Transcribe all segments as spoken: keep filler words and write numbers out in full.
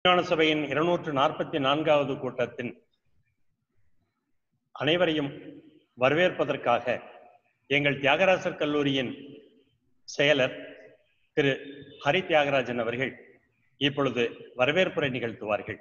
விஞ்ஞான சபையின் இருநூற்று நாற்பத்தி நான்காவது கூட்டத்தின் அனைவரையும் வரவேற்பதற்காக எங்கள் தியாகராசர் கல்லூரியின் செயலர் திரு ஹரி தியாகராஜன் அவர்கள் இப்பொழுது வரவேற்புரை நிகழ்த்துவார்கள்.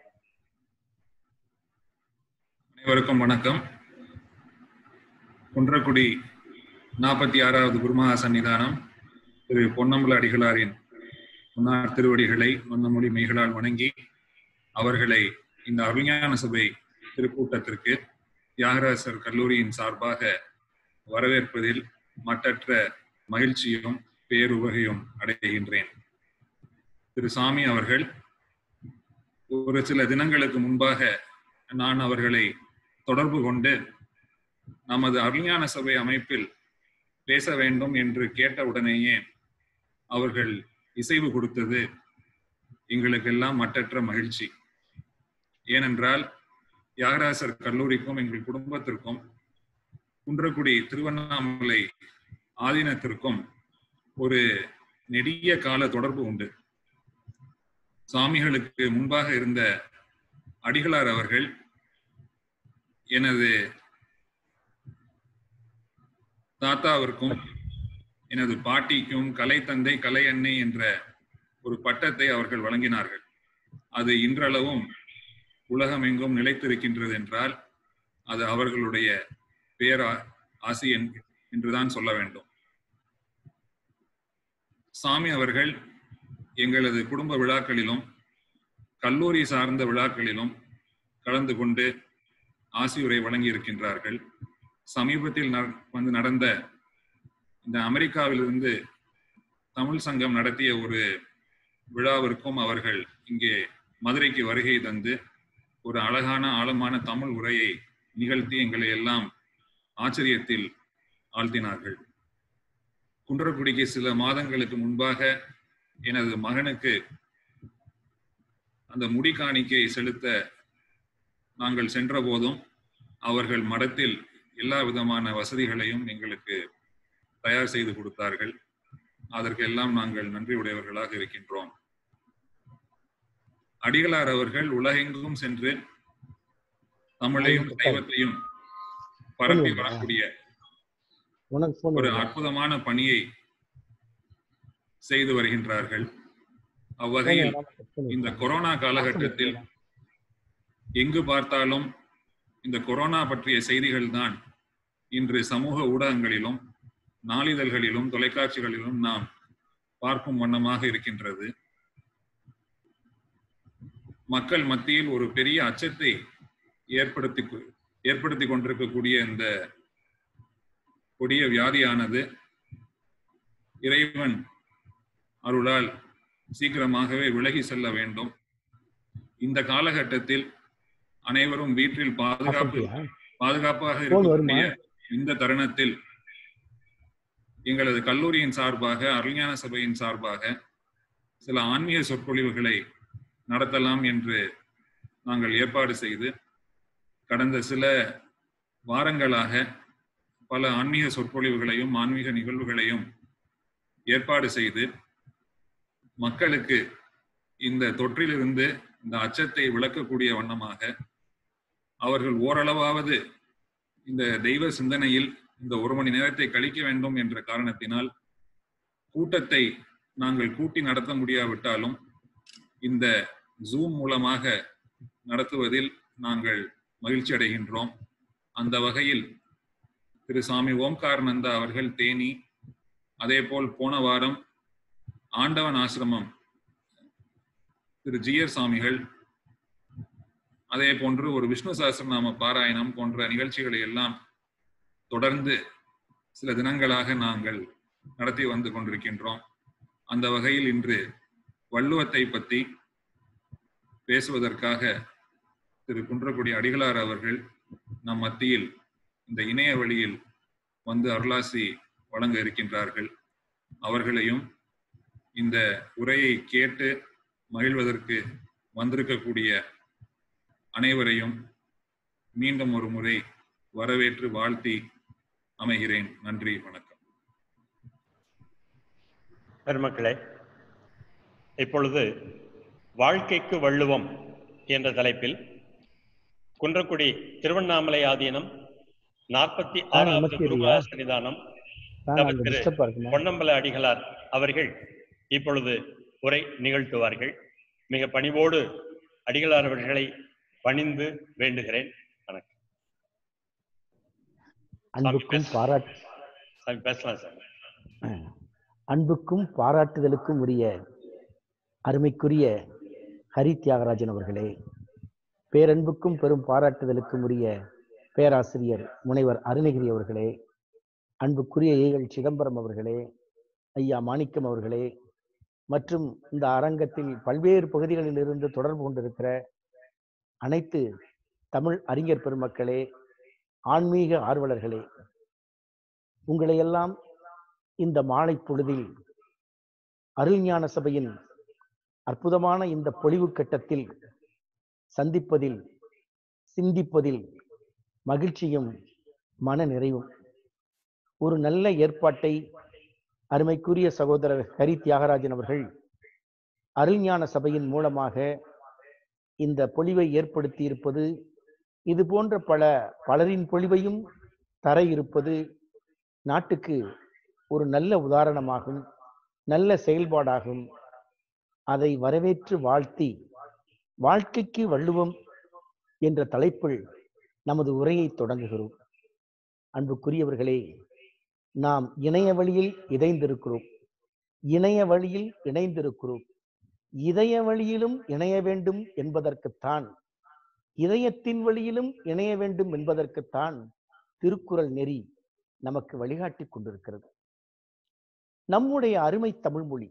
அனைவருக்கும் வணக்கம். குன்றக்குடி நாற்பத்தி ஆறாவது குருமகா சன்னிதானம் திரு பொன்னம்பல அடிகளாரின் முன்னார் திருவடிகளை வண்ணமொழி மெய்களால் வணங்கி அவர்களை இந்த அருஞான சபை திருக்கூட்டத்திற்கு தியாகராசர் கல்லூரியின் சார்பாக வரவேற்பதில் மட்டற்ற மகிழ்ச்சியும் பேருவகையும் அடைகின்றேன். திரு சாமி அவர்கள் ஒரு சில தினங்களுக்கு முன்பாக நான் அவர்களை தொடர்பு கொண்டு நமது அருஞான சபை அமைப்பில் பேச வேண்டும் என்று கேட்டவுடனேயே அவர்கள் இசைவு கொடுத்தது எங்களுக்கெல்லாம் மட்டற்ற மகிழ்ச்சி. ஏனென்றால் தியாகராசர் கல்லூரிக்கும் எங்கள் குடும்பத்திற்கும் குன்றக்குடி திருவண்ணாமலை ஆதீனத்திற்கும் ஒரு நெடிய கால தொடர்பு உண்டு. சாமிகளுக்கு முன்பாக இருந்த அடிகளார் அவர்கள் எனது தாத்தாவிற்கும் எனது பாட்டிக்கும் கலை தந்தை கலை அன்னை என்ற ஒரு பட்டத்தை அவர்கள் வழங்கினார்கள். அது இன்றளவும் உலகமெங்கும் நிலைத்திருக்கின்றது என்றால் அது அவர்களுடைய பேரா ஆசி என்றுதான் சொல்ல வேண்டும். சாமி அவர்கள் எங்களது குடும்ப விழாக்களிலும் கல்லூரி சார்ந்த விழாக்களிலும் கலந்து கொண்டு ஆசியுரை வழங்கி இருக்கின்றார்கள். சமீபத்தில் வந்து நடந்த இந்த அமெரிக்காவிலிருந்து தமிழ் சங்கம் நடத்திய ஒரு விழாவிற்கும் அவர்கள் இங்கே மதுரைக்கு வருகை தந்து ஒரு அழகான ஆழமான தமிழ் உரையை நிகழ்த்தி எங்களை எல்லாம் ஆச்சரியத்தில் ஆழ்த்தினார்கள். குன்றக்குடிக்கு சில மாதங்களுக்கு முன்பாக எனது மகனுக்கு அந்த முடி காணிக்கை செலுத்த நாங்கள் சென்ற போதும் அவர்கள் மடத்தில் எல்லா விதமான வசதிகளையும் எங்களுக்கு தயார் செய்து கொடுத்தார்கள். அதற்கெல்லாம் நாங்கள் நன்றி உடையவர்களாக இருக்கின்றோம். அடிகளார் அவர்கள் உலகெங்கும் சென்று தமிழையும் சைவத்தையும் பரப்பி வரக்கூடிய ஒரு அற்புதமான பணியை செய்து வருகின்றார்கள். அவ்வகையில் இந்த கொரோனா காலகட்டத்தில் எங்கு பார்த்தாலும் இந்த கொரோனா பற்றிய செய்திகள் தான் இன்று சமூக ஊடகங்களிலும் நாளிதழ்களிலும் தொலைக்காட்சிகளிலும் நாம் பார்க்கும் வண்ணமாக இருக்கின்றது. மக்கள் மத்தியில் ஒரு பெரிய அச்சத்தை ஏற்படுத்தி ஏற்படுத்தி கொண்டிருக்கக்கூடிய இந்த கொடிய வியாதியானது இறைவன் அருளால் சீக்கிரமாகவே விலகி செல்ல வேண்டும். இந்த காலகட்டத்தில் அனைவரும் வீட்டில் பாதுகாப்பு பாதுகாப்பாக இருக்கக்கூடிய இந்த தருணத்தில் எங்களது கல்லூரியின் சார்பாக அருஞான சபையின் சார்பாக சில ஆன்மீக சொற்பொழிவுகளை நடத்தலாம் என்று நாங்கள் ஏற்பாடு செய்து கடந்த சில வாரங்களாக பல ஆன்மீக சொற்பொழிவுகளையும் ஆன்மீக நிகழ்வுகளையும் ஏற்பாடு செய்து மக்களுக்கு இந்த தொற்றிலிருந்து இந்த அச்சத்தை விளக்கக்கூடிய வண்ணமாக அவர்கள் ஓரளவாவது இந்த தெய்வ சிந்தனையில் இந்த ஒரு மணி நேரத்தை கழிக்க வேண்டும் என்ற காரணத்தினால் கூட்டத்தை நாங்கள் கூட்டி நடத்த முடியாவிட்டாலும் இந்த ஜூம் மூலமாக நடத்துவதில் நாங்கள் மகிழ்ச்சி அடைகின்றோம். அந்த வகையில் திரு சாமி ஓம்காரானந்தா அவர்கள் தேனி, அதே போல் போன வாரம் ஆண்டவன் ஆசிரமம் திரு ஜிஆர் சாமிகள், அதே போன்று ஒரு விஷ்ணு சஹஸ்ரநாம பாராயணம் போன்ற நிகழ்ச்சிகளை எல்லாம் தொடர்ந்து சில தினங்களாக நாங்கள் நடத்தி வந்து கொண்டிருக்கின்றோம். அந்த வகையில் இன்று வள்ளுவத்தை பற்றி பேசுவதற்காக திரு குன்றக்குடி அடிகளார் அவர்கள் நம் மத்தியில் இந்த இணைய வழியில் வந்து அருளாசி வழங்க இருக்கின்றார்கள். அவர்களையும் இந்த உரையை கேட்டு மகிழ்வதற்கு வந்திருக்கக்கூடிய அனைவரையும் மீண்டும் ஒரு முறை வரவேற்று வாழ்த்தி அமைகிறேன். நன்றி, வணக்கம். பெருமக்களே, இப்பொழுது வாழ்க்கைக்கு வள்ளுவம் என்ற தலைப்பில் குன்றக்குடி திருவண்ணாமலை ஆதீனம் நாற்பத்தி ஆறாவது குருகுல சன்னிதானம் திரு பொன்னம்பல அடிகளார் அவர்கள் இப்பொழுது உரை நிகழ்த்துவார்கள். மிக பணிவோடு அடிகளார் அவர்களை பணிந்து வேண்டுகிறேன். வணக்கம். அன்புக்கும் பாராட்டு பேசலாம் சார். அன்புக்கும் பாராட்டுதலுக்கும் உரிய அருமைக்குரிய ஹரி தியாகராஜன் அவர்களே, பேரன்புக்கும் பெரும் பாராட்டுதலுக்கும் உரிய பேராசிரியர் முனைவர் அருணகிரி அவர்களே, அன்புக்குரிய ஏகல் சிதம்பரம் அவர்களே, ஐயா மாணிக்கம் அவர்களே, மற்றும் இந்த அரங்கத்தில் பல்வேறு பகுதிகளில் இருந்து தொடர்பு கொண்டிருக்கிற அனைத்து தமிழ் அறிஞர் பெருமக்களே, ஆன்மீக ஆர்வலர்களே, உங்களையெல்லாம் இந்த மாலை பொழுதில் அருள்ஞான சபையின் அற்புதமான இந்த பொலிவு கட்டத்தில் சந்திப்பதில் சிந்திப்பதில் மகிழ்ச்சியும் மன நிறைவும். ஒரு நல்ல ஏற்பாட்டை அருமைக்குரிய சகோதரர் ஹரி தியாகராஜன் அவர்கள் அருள்ஞான சபையின் மூலமாக இந்த பொலிவை ஏற்படுத்தி இருப்பது, இது போன்ற பல பலரின் பொலிவையும் தர இருப்பது நாட்டுக்கு ஒரு நல்ல உதாரணமாகும், நல்ல செயல்பாடாகும். அதை வரவேற்று வாழ்த்தி வாழ்க்கைக்கு வள்ளுவம் என்ற தலைப்பில் நமது உரையை தொடங்குகிறோம். அன்புக்குரியவர்களே, நாம் இணைய வழியில் இணைந்திருக்கிறோம் இணைய வழியில் இணைந்திருக்கிறோம் இதய வழியிலும் இணைய வேண்டும் என்பதற்குத்தான், இதயத்தின் வழியிலும் இணைய வேண்டும் என்பதற்குத்தான் திருக்குறள் நெறி நமக்கு வழிகாட்டி கொண்டிருக்கிறது. நம்முடைய அருமை தமிழ்மொழி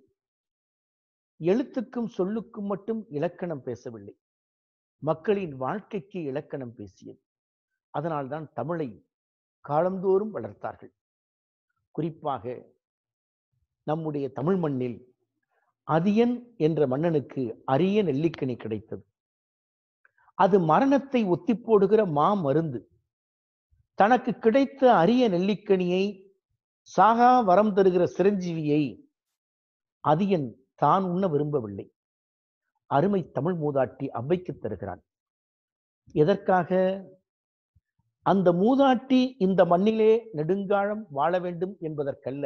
எழுத்துக்கும் சொல்லுக்கும் மட்டும் இலக்கணம் பேசவில்லை, மக்களின் வாழ்க்கைக்கு இலக்கணம் பேசியது. அதனால்தான் தமிழை காலந்தோறும் வளர்த்தார்கள். குறிப்பாக நம்முடைய தமிழ் மண்ணில் அதியன் என்ற மன்னனுக்கு அரிய நெல்லிக்கனி கிடைத்தது. அது மரணத்தை ஒத்தி போடுகிற மா மருந்து. தனக்கு கிடைத்த அரிய நெல்லிக்கனியை, சாகா வரம் தருகிற சிரஞ்சீவியை அதியன் தான் உண்ண விரும்பவில்லை. அருமை தமிழ் மூதாட்டி அவ்வைக்கு தருகிறான். எதற்காக? அந்த மூதாட்டி இந்த மண்ணிலே நெடுங்காலம் வாழ வேண்டும் என்பதற்கல்ல,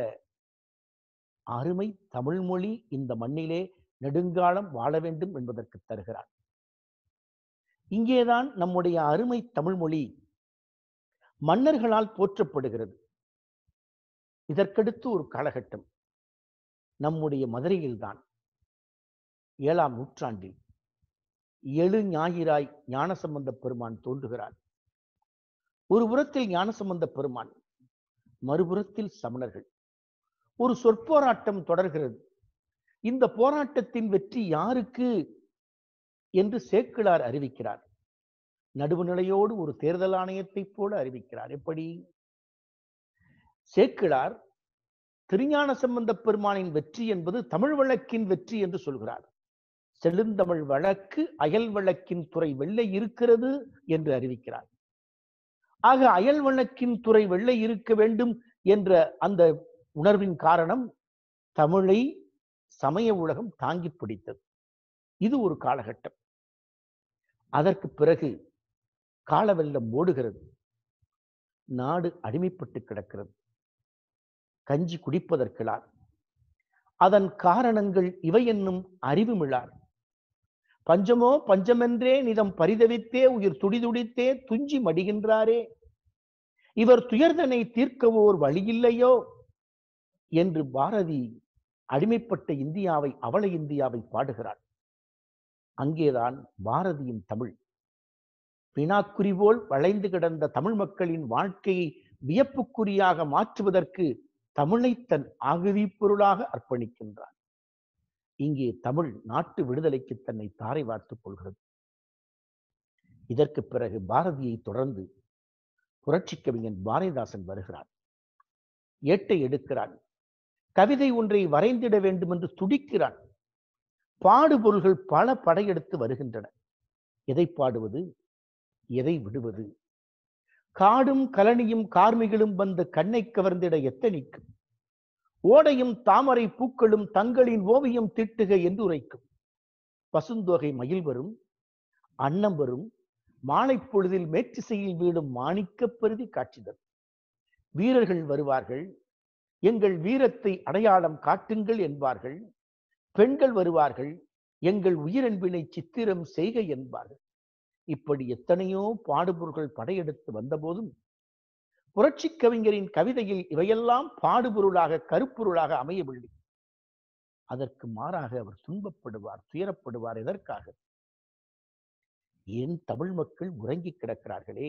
அருமை தமிழ்மொழி இந்த மண்ணிலே நெடுங்காலம் வாழ வேண்டும் என்பதற்கு தருகிறான். இங்கேதான் நம்முடைய அருமை தமிழ்மொழி மன்னர்களால் போற்றப்படுகிறது. இதற்கடுத்து ஒரு காலகட்டம் நம்முடைய மதுரையில்தான் ஏழாம் நூற்றாண்டில் எழு ஞாயிறாய் ஞானசம்பந்த பெருமான் தோன்றுகிறார். ஒரு புறத்தில் ஞானசம்பந்த பெருமான், மறுபுறத்தில் சமணர்கள். ஒரு சொற்போராட்டம் தொடர்கிறது. இந்த போராட்டத்தின் வெற்றி யாருக்கு என்று சேக்கிழார் அறிவிக்கிறார். நடுவுநிலையோடு ஒரு தேர்தல் ஆணையத்தை போல அறிவிக்கிறார். எப்படி? சேக்கிழார் திருஞான சம்பந்த பெருமானின் வெற்றி என்பது தமிழ் வழக்கின் வெற்றி என்று சொல்கிறார். செழுந்தமிழ் வழக்கு அயல் வழக்கின் துறை வெள்ளை இருக்கிறது என்று அறிவிக்கிறார். ஆக அயல் வழக்கின் துறை வெள்ளை இருக்க வேண்டும் என்ற அந்த உணர்வின் காரணம் தமிழை சமய உலகம் தாங்கி பிடித்தது. இது ஒரு காலகட்டம். அதற்கு பிறகு காலவெல்லம் ஓடுகிறது. நாடு அடிமைப்பட்டு கிடக்கிறது. கஞ்சி குடிப்பதற்கிலார். அதன் காரணங்கள் இவை என்னும் அறிவுமிழார். பஞ்சமோ பஞ்சமென்றே நிதம் பரிதவித்தே உயிர் துடிதுடித்தே துஞ்சி மடிகின்றாரே, இவர் துயர்தனை தீர்க்கவோர் வழியில்லையோ என்று பாரதி அடிமைப்பட்ட இந்தியாவை, அவள இந்தியாவை பாடுகிறார். அங்கேதான் பாரதியின் தமிழ் வினாக்குறி போல் வளைந்து கிடந்த தமிழ் மக்களின் வாழ்க்கையை வியப்புக்குறியாக மாற்றுவதற்கு தமிழை தன் ஆகுதி பொருளாக அர்ப்பணிக்கின்றார். இங்கே தமிழ் நாட்டு விடுதலைக்கு தன்னை தாரை வார்த்துக் கொள்கிறது. இதற்கு பிறகு பாரதியை தொடர்ந்து புரட்சி கவிஞன் பாரதிதாசன் வருகிறார். ஏட்டை எடுக்கிறான். கவிதை ஒன்றை வரைந்திட வேண்டும் என்று துடிக்கிறான். பாடுபொருள்கள் பல படையெடுத்து வருகின்றன. எதை பாடுவது, எதை விடுவது? காடும் கலனியும் கார்மிகளும் வந்து கண்ணை கவர்ந்திட எத்தனிக்கும். ஓடையும் தாமரை பூக்களும் தங்களின் ஓவியம் தீட்டுக என்று உரைக்கும். பசுந்தொகை மயில் வரும், அன்னம் வரும், மாலை பொழுதில் மேற்றிசையில் வீடும் மாணிக்க பெருதி காட்சி தரும். வீரர்கள் வருவார்கள், எங்கள் வீரத்தை அடையாளம் காட்டுங்கள் என்பார்கள். பெண்கள் வருவார்கள், எங்கள் உயிரன்பினை சித்திரம் செய்க என்பார்கள். இப்படி எத்தனையோ பாடுபொருள்கள் படையெடுத்து வந்தபோதும் புரட்சி கவிஞரின் கவிதையில் இவையெல்லாம் பாடுபொருளாக கருப்பொருளாக அமையவில்லை. அதற்கு மாறாக அவர் துன்பப்படுவார், துயரப்படுவார். எதற்காக? ஏன் தமிழ் மக்கள் உறங்கி கிடக்கிறார்களே?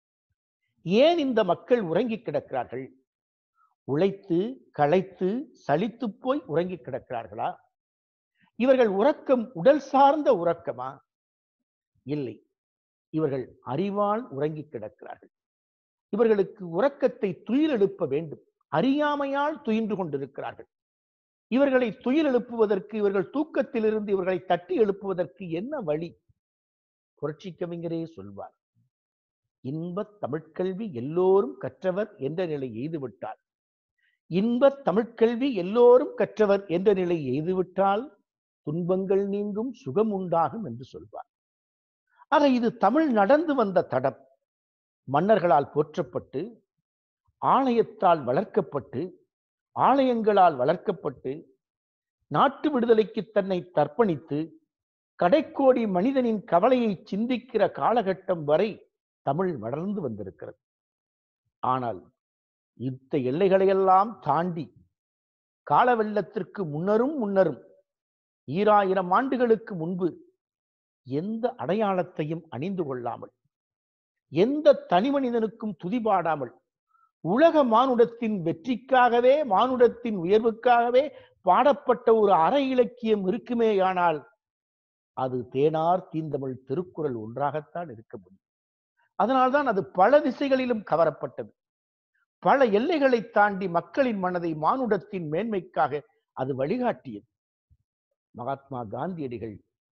ஏன் இந்த மக்கள் உறங்கி கிடக்கிறார்கள்? உழைத்து களைத்து சலித்து போய் உறங்கி கிடக்கிறார்களா? இவர்கள் உறக்கம் உடல் சார்ந்த உறக்கமா? இல்லை, இவர்கள் அறிவால் உறங்கி கிடக்கிறார்கள். இவர்களுக்கு உறக்கத்தை துயில் எழுப்ப வேண்டும். அறியாமையால் துயின்று கொண்டிருக்கிறார்கள். இவர்களை துயில் எழுப்புவதற்கு, இவர்கள் தூக்கத்திலிருந்து இவர்களை தட்டி எழுப்புவதற்கு என்ன வழி? புரட்சி கவிஞரே சொல்வார், இன்ப தமிழ்கல்வி எல்லோரும் கற்றவர் என்ற நிலை எய்துவிட்டால், இன்ப தமிழ்கல்வி எல்லோரும் கற்றவர் என்ற நிலை எய்துவிட்டால் துன்பங்கள் நீங்கும், சுகம் உண்டாகும் என்று சொல்வார். ஆக இது தமிழ் நடந்து வந்த தடம். மன்னர்களால் போற்றப்பட்டு, ஆலயத்தால் வளர்க்கப்பட்டு, ஆலயங்களால் வளர்க்கப்பட்டு, நாட்டு விடுதலைக்கு தன்னை தர்ப்பணித்து கடைக்கோடி மனிதனின் கவலையை சிந்திக்கிற காலகட்டம் வரை தமிழ் வளர்ந்து வந்திருக்கிறது. ஆனால் யுத்த எல்லைகளையெல்லாம் தாண்டி கால வெள்ளத்திற்கு முன்னரும் முன்னரும் ஈராயிரம் ஆண்டுகளுக்கு முன்பு எந்த அடையாளத்தையும் அணிந்து கொள்ளாமல், எந்த தனி மனிதனுக்கும் துதிபாடாமல், உலக மானுடத்தின் வெற்றிக்காகவே, மானுடத்தின் உயர்வுக்காகவே பாடப்பட்ட ஒரு அற இலக்கியம் இருக்குமேயானால் அது தேனார் தீந்தமிழ் திருக்குறள் ஒன்றாகத்தான் இருக்க முடியும். அதனால்தான் அது பல திசைகளிலும் கவரப்பட்டது. பல எல்லைகளை தாண்டி மக்களின் மனதை மானுடத்தின் மேன்மைக்காக அது வழிகாட்டியது. மகாத்மா காந்தியடிகள்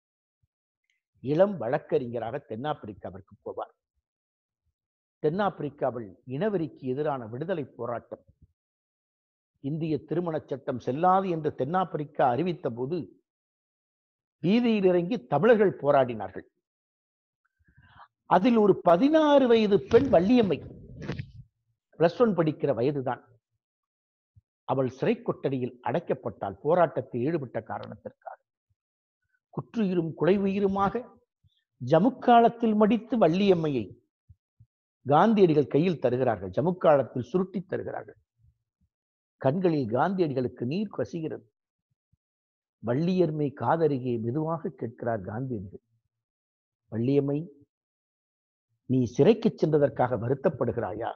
இளம் வழக்கறிஞராக தென்னாப்பிரிக்காவிற்கு போவார். தென்னாப்பிரிக்காவில் இனவெறிக்கு எதிரான விடுதலை போராட்டம், இந்திய திருமண சட்டம் செல்லாது என்று தென்னாப்பிரிக்கா அறிவித்த போது வீதியில் இறங்கி தமிழர்கள் போராடினார்கள். அதில் ஒரு பதினாறு வயது பெண் வள்ளியம்மை, பிளஸ் ஒன் படிக்கிற வயதுதான். அவள் சிறை கொட்டடியில் அடைக்கப்பட்டால் போராட்டத்தில் ஈடுபட்ட காரணத்திற்காக. குற்றுயிரும் குலை உயிருமாக ஜமுக்காலத்தில் மடித்து வள்ளியம்மையை காந்தியடிகள் கையில் தருகிறார்கள். ஜமுக்காலத்தில் சுருட்டி தருகிறார்கள். கண்களில் காந்தியடிகளுக்கு நீர் கசிகிறது. வள்ளியம்மை காதருகே மெதுவாக கேட்கிறார் காந்தியடிகள், வள்ளியம்மை, நீ சிறைக்கு சென்றதற்காக வருத்தப்படுகிறாயா?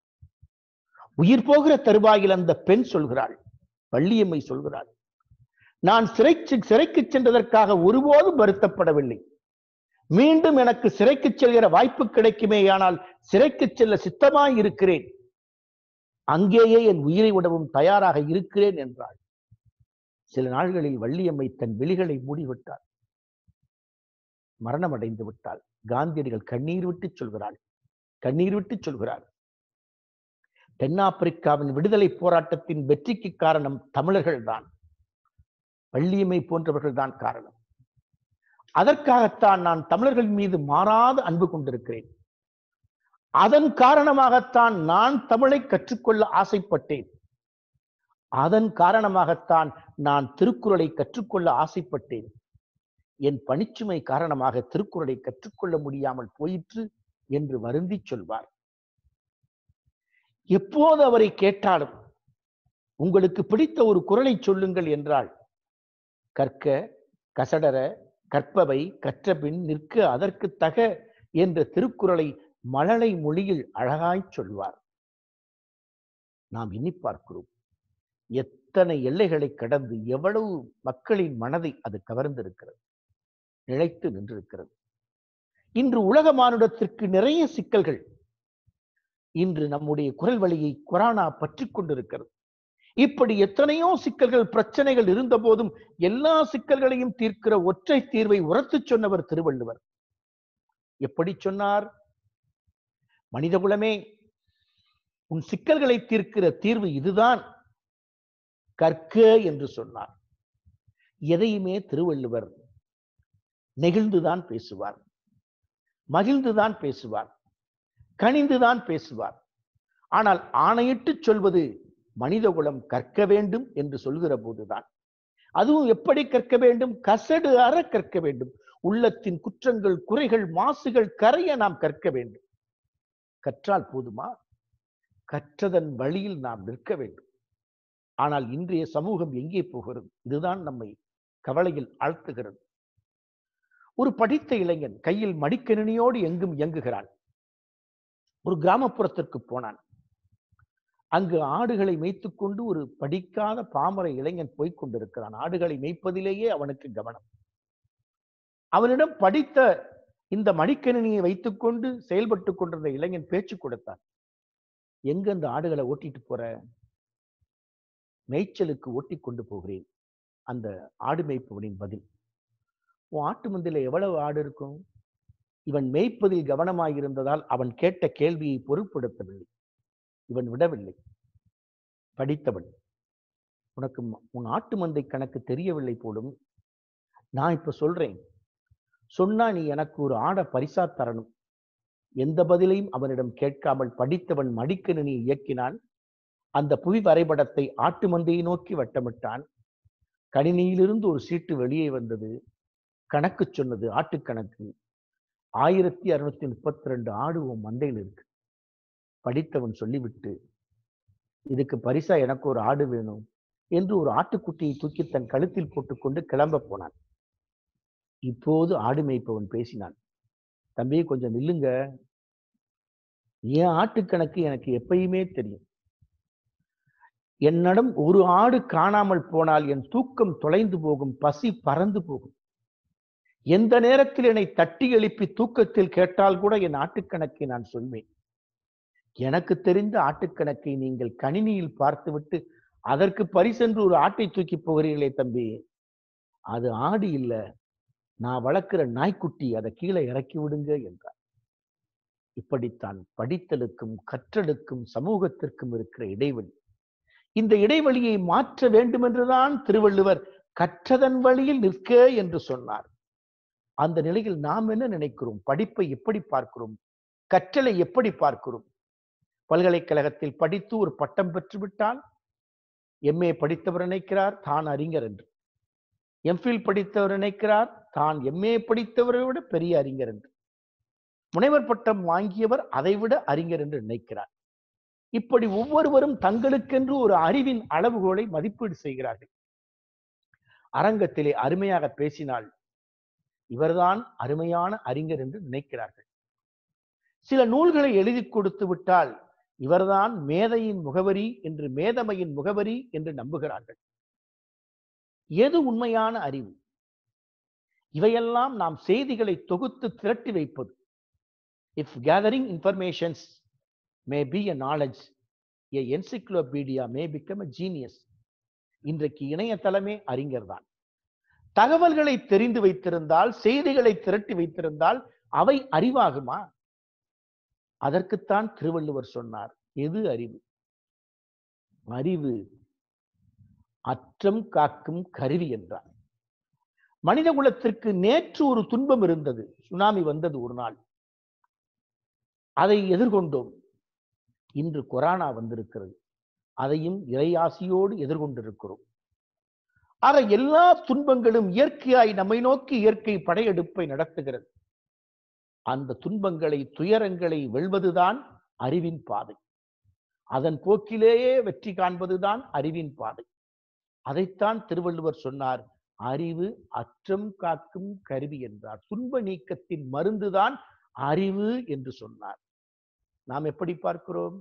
உயிர் போகிற தருவாயில் அந்த பெண் சொல்கிறாள், வள்ளியம்மை சொல்கிறாள், நான் சிறை சிறைக்கு சென்றதற்காக ஒருபோதும் வருத்தப்படவில்லை. மீண்டும் எனக்கு சிறைக்கு செல்கிற வாய்ப்பு கிடைக்குமேயானால் சிறைக்கு செல்ல சித்தமாய் இருக்கிறேன். அங்கேயே என் உயிரை விடவும் தயாராக இருக்கிறேன் என்றாள். சில நாள்களில் வள்ளியம்மை தன் விழிகளை மூடிவிட்டாள், மரணம் அடைந்து விட்டாள். காந்தியடிகள் கண்ணீர் விட்டு சொல்கிறாள், கண்ணீர் விட்டு சொல்கிறார், தென்னாப்பிரிக்காவின் விடுதலை போராட்டத்தின் வெற்றிக்கு காரணம் தமிழர்கள் தான், வள்ளியம்மை போன்றவர்கள் தான் காரணம். அதற்காகத்தான் நான் தமிழர்கள் மீது மாறாத அன்பு கொண்டிருக்கிறேன். அதன் காரணமாகத்தான் நான் தமிழை கற்றுக்கொள்ள ஆசைப்பட்டேன். அதன் காரணமாகத்தான் நான் திருக்குறளை கற்றுக்கொள்ள ஆசைப்பட்டேன். என் பணிச்சுமை காரணமாக திருக்குறளை கற்றுக்கொள்ள முடியாமல் போயிற்று என்று வருந்தி சொல்வார். எப்போது அவரை கேட்டாலும் உங்களுக்கு பிடித்த ஒரு குறளை சொல்லுங்கள் என்றால், கற்க கசடர கற்பவை கற்றபின் நிற்க அதற்கு தக என்ற திருக்குறளை மழலை மொழியில் அழகாய் சொல்வார். நாம் எண்ணி பார்க்கிறோம், எத்தனை எல்லைகளை கடந்து எவ்வளவு மக்களின் மனதை அது கவர்ந்திருக்கிறது, நிலைத்து நின்றிருக்கிறது. இன்று உலக மானுடத்திற்கு நிறைய சிக்கல்கள். இன்று நம்முடைய குரல் வழியை கொரோனா பற்றி கொண்டிருக்கிறது. இப்படி எத்தனையோ சிக்கல்கள் பிரச்சனைகள் இருந்த போதும் எல்லா சிக்கல்களையும் தீர்க்கிற ஒற்றை தீர்வை உரத்து சொன்னவர் திருவள்ளுவர். எப்படி சொன்னார்? மனிதகுலமே, உன் சிக்கல்களை தீர்க்கிற தீர்வு இதுதான், கற்க என்று சொன்னார். எதையுமே திருவள்ளுவர் நெகிழ்ந்துதான் பேசுவார், மகிழ்ந்துதான் பேசுவார், கனிந்துதான் பேசுவார். ஆனால் ஆணையிட்டு சொல்வது மனிதகுலம் கற்க வேண்டும் என்று சொல்கிற போதுதான், அதுவும் எப்படி கற்க வேண்டும்? கசடு அற கற்க வேண்டும். உள்ளத்தின் குற்றங்கள், குறைகள், மாசுகள் கரைய நாம் கற்க வேண்டும். கற்றால் போதுமா? கற்றதன் வழியில் நாம் நிற்க வேண்டும். ஆனால் இன்றைய சமூகம் எங்கே போகிறது? இதுதான் நம்மை கவலையில் ஆழ்த்துகிறது. ஒரு படித்த இளைஞன் கையில் மடிக்கணினியோடு எங்கும் இயங்குகிறான். ஒரு கிராமப்புறத்திற்கு போனான். அங்கு ஆடுகளை மேய்த்துக் கொண்டு ஒரு படிக்காத பாமர இளைஞன் போய்க் கொண்டிருக்கிறான். ஆடுகளை மேய்ப்பதிலேயே அவனுக்கு கவனம். அவனிடம் படித்த இந்த மடிக்கணினியை வைத்துக் கொண்டு செயல்பட்டு கொண்டிருந்த இளைஞன் பேச்சு கொடுத்தான். எங்க அந்த ஆடுகளை ஓட்டிட்டு போற? மேய்ச்சலுக்கு ஓட்டி கொண்டு போகிறேன். அந்த ஆடு மேய்ப்பவனின் பதில், உன் ஆட்டு மந்தையில எவ்வளவு ஆடு இருக்கும்? இவன் மேய்ப்பதில் கவனமாயிருந்ததால் அவன் கேட்ட கேள்வியை பொருட்படுத்தவில்லை. இவன் விடவில்லை. படித்தவன், உனக்கு உன் ஆட்டு மந்தை கணக்கு தெரியவில்லை போலும். நான் இப்ப சொல்றேன், சொன்னா நீ எனக்கு ஒரு ஆடை பரிசா தரணும். எந்த பதிலையும் அவனிடம் கேட்காமல் படித்தவன் மடிக்கணினியை இயக்கினான். அந்த புவி வரைபடத்தை ஆட்டு மந்தையை நோக்கி வட்டமிட்டான். கணினியிலிருந்து ஒரு சீட்டு வெளியே வந்தது. கணக்கு சொன்னது, ஆட்டுக்கணக்கு. ஆயிரத்தி அறுநூத்தி முப்பத்தி ரெண்டு ஆடு உன் மந்தையில் இருக்கு. படித்தவன் சொல்லிவிட்டு, இதுக்கு பரிசா எனக்கு ஒரு ஆடு வேணும் என்று ஒரு ஆட்டுக்குட்டியை தூக்கி தன் கழுத்தில் போட்டுக்கொண்டு கிளம்ப போனான். இப்போது ஆடு மேய்ப்பவன் பேசினான். தம்பி, கொஞ்சம் நில்லுங்க. என் ஆட்டுக்கணக்கு எனக்கு எப்பயுமே தெரியும். என்னிடம் ஒரு ஆடு காணாமல் போனால் என் தூக்கம் தொலைந்து போகும், பசி பறந்து போகும். எந்த நேரத்தில் என்னை தட்டி எழுப்பி தூக்கத்தில் கேட்டால் கூட என் ஆட்டுக்கணக்கை நான் சொல்வேன். எனக்கு தெரிந்த ஆட்டுக்கணக்கை நீங்கள் கணினியில் பார்த்துவிட்டு அதற்கு பரிசென்று ஒரு ஆட்டை தூக்கி போகிறீர்களே தம்பி, அது ஆடு இல்ல, நான் வளர்க்கிற நாய்க்குட்டி, அதை கீழே இறக்கி விடுங்க என்றார். இப்படித்தான் படித்தலுக்கும் கற்றலுக்கும் சமூகத்திற்கும் இருக்கிற இடைவெளி. இந்த இடைவெளியை மாற்ற வேண்டும் என்றுதான் திருவள்ளுவர் கற்றதன் வழியில் நிற்க என்று சொன்னார். அந்த நிலையில் நாம் என்ன நினைக்கிறோம்? படிப்பை எப்படி பார்க்கிறோம்? கற்றலை எப்படி பார்க்கிறோம்? பல்கலைக்கழகத்தில் படித்து ஒரு பட்டம் பெற்றுவிட்டால் எம்ஏ படித்தவர் நினைக்கிறார் தான் அறிஞர் என்று. எம்ஃபில் படித்தவர் நினைக்கிறார் தான் எம்ஏ படித்தவரை விட பெரிய அறிஞர் என்று. முனைவர் பட்டம் வாங்கியவர் அதை விட அறிஞர் என்று நினைக்கிறார். இப்படி ஒவ்வொருவரும் தங்களுக்கென்று ஒரு அறிவின் அளவுகோலை மதிப்பீடு செய்கிறார்கள். அரங்கத்திலே அருமையாக பேசினால் இவர்தான் அருமையான அறிஞர் என்று நினைக்கிறார்கள். சில நூல்களை எழுதி கொடுத்து விட்டால் இவர்தான் மேதையின் முகவரி என்று, மேதமையின் முகவரி என்று நம்புகிறார்கள். எது உண்மையான அறிவு? இவையெல்லாம் நாம் செய்திகளை தொகுத்து திரட்டி வைப்பது. If gathering informations may be a knowledge, a encyclopedia may become a genius. இன்றைக்கு இணையதளமே அறிஞர் தான். தகவல்களை தெரிந்து வைத்திருந்தால், செய்திகளை திரட்டி வைத்திருந்தால் அவை அறிவாகுமா? அதற்குத்தான் திருவள்ளுவர் சொன்னார், எது அறிவு? அறிவு அற்றம் காக்கும் கருவி என்றார். மனித குலத்திற்கு நேற்று ஒரு துன்பம் இருந்தது. சுனாமி வந்தது ஒரு நாள், அதை எதிர்கொண்டோம். இன்று கொரோனா வந்திருக்கிறது, அதையும் இறையாசியோடு எதிர்கொண்டிருக்கிறோம். ஆக எல்லா துன்பங்களும் இயற்கையாய் நம்மை நோக்கி இயற்கை படையெடுப்பை நடத்துகிறது. அந்த துன்பங்களை, துயரங்களை வெல்வதுதான் அறிவின் பாதை. அதன் போக்கிலேயே வெற்றி காண்பதுதான் அறிவின் பாதை. அதைத்தான் திருவள்ளுவர் சொன்னார், அறிவு அற்றம் காக்கும் கருவி என்றார். துன்ப நீக்கத்தின் மருந்துதான் அறிவு என்று சொன்னார். நாம் எப்படி பார்க்கிறோம்?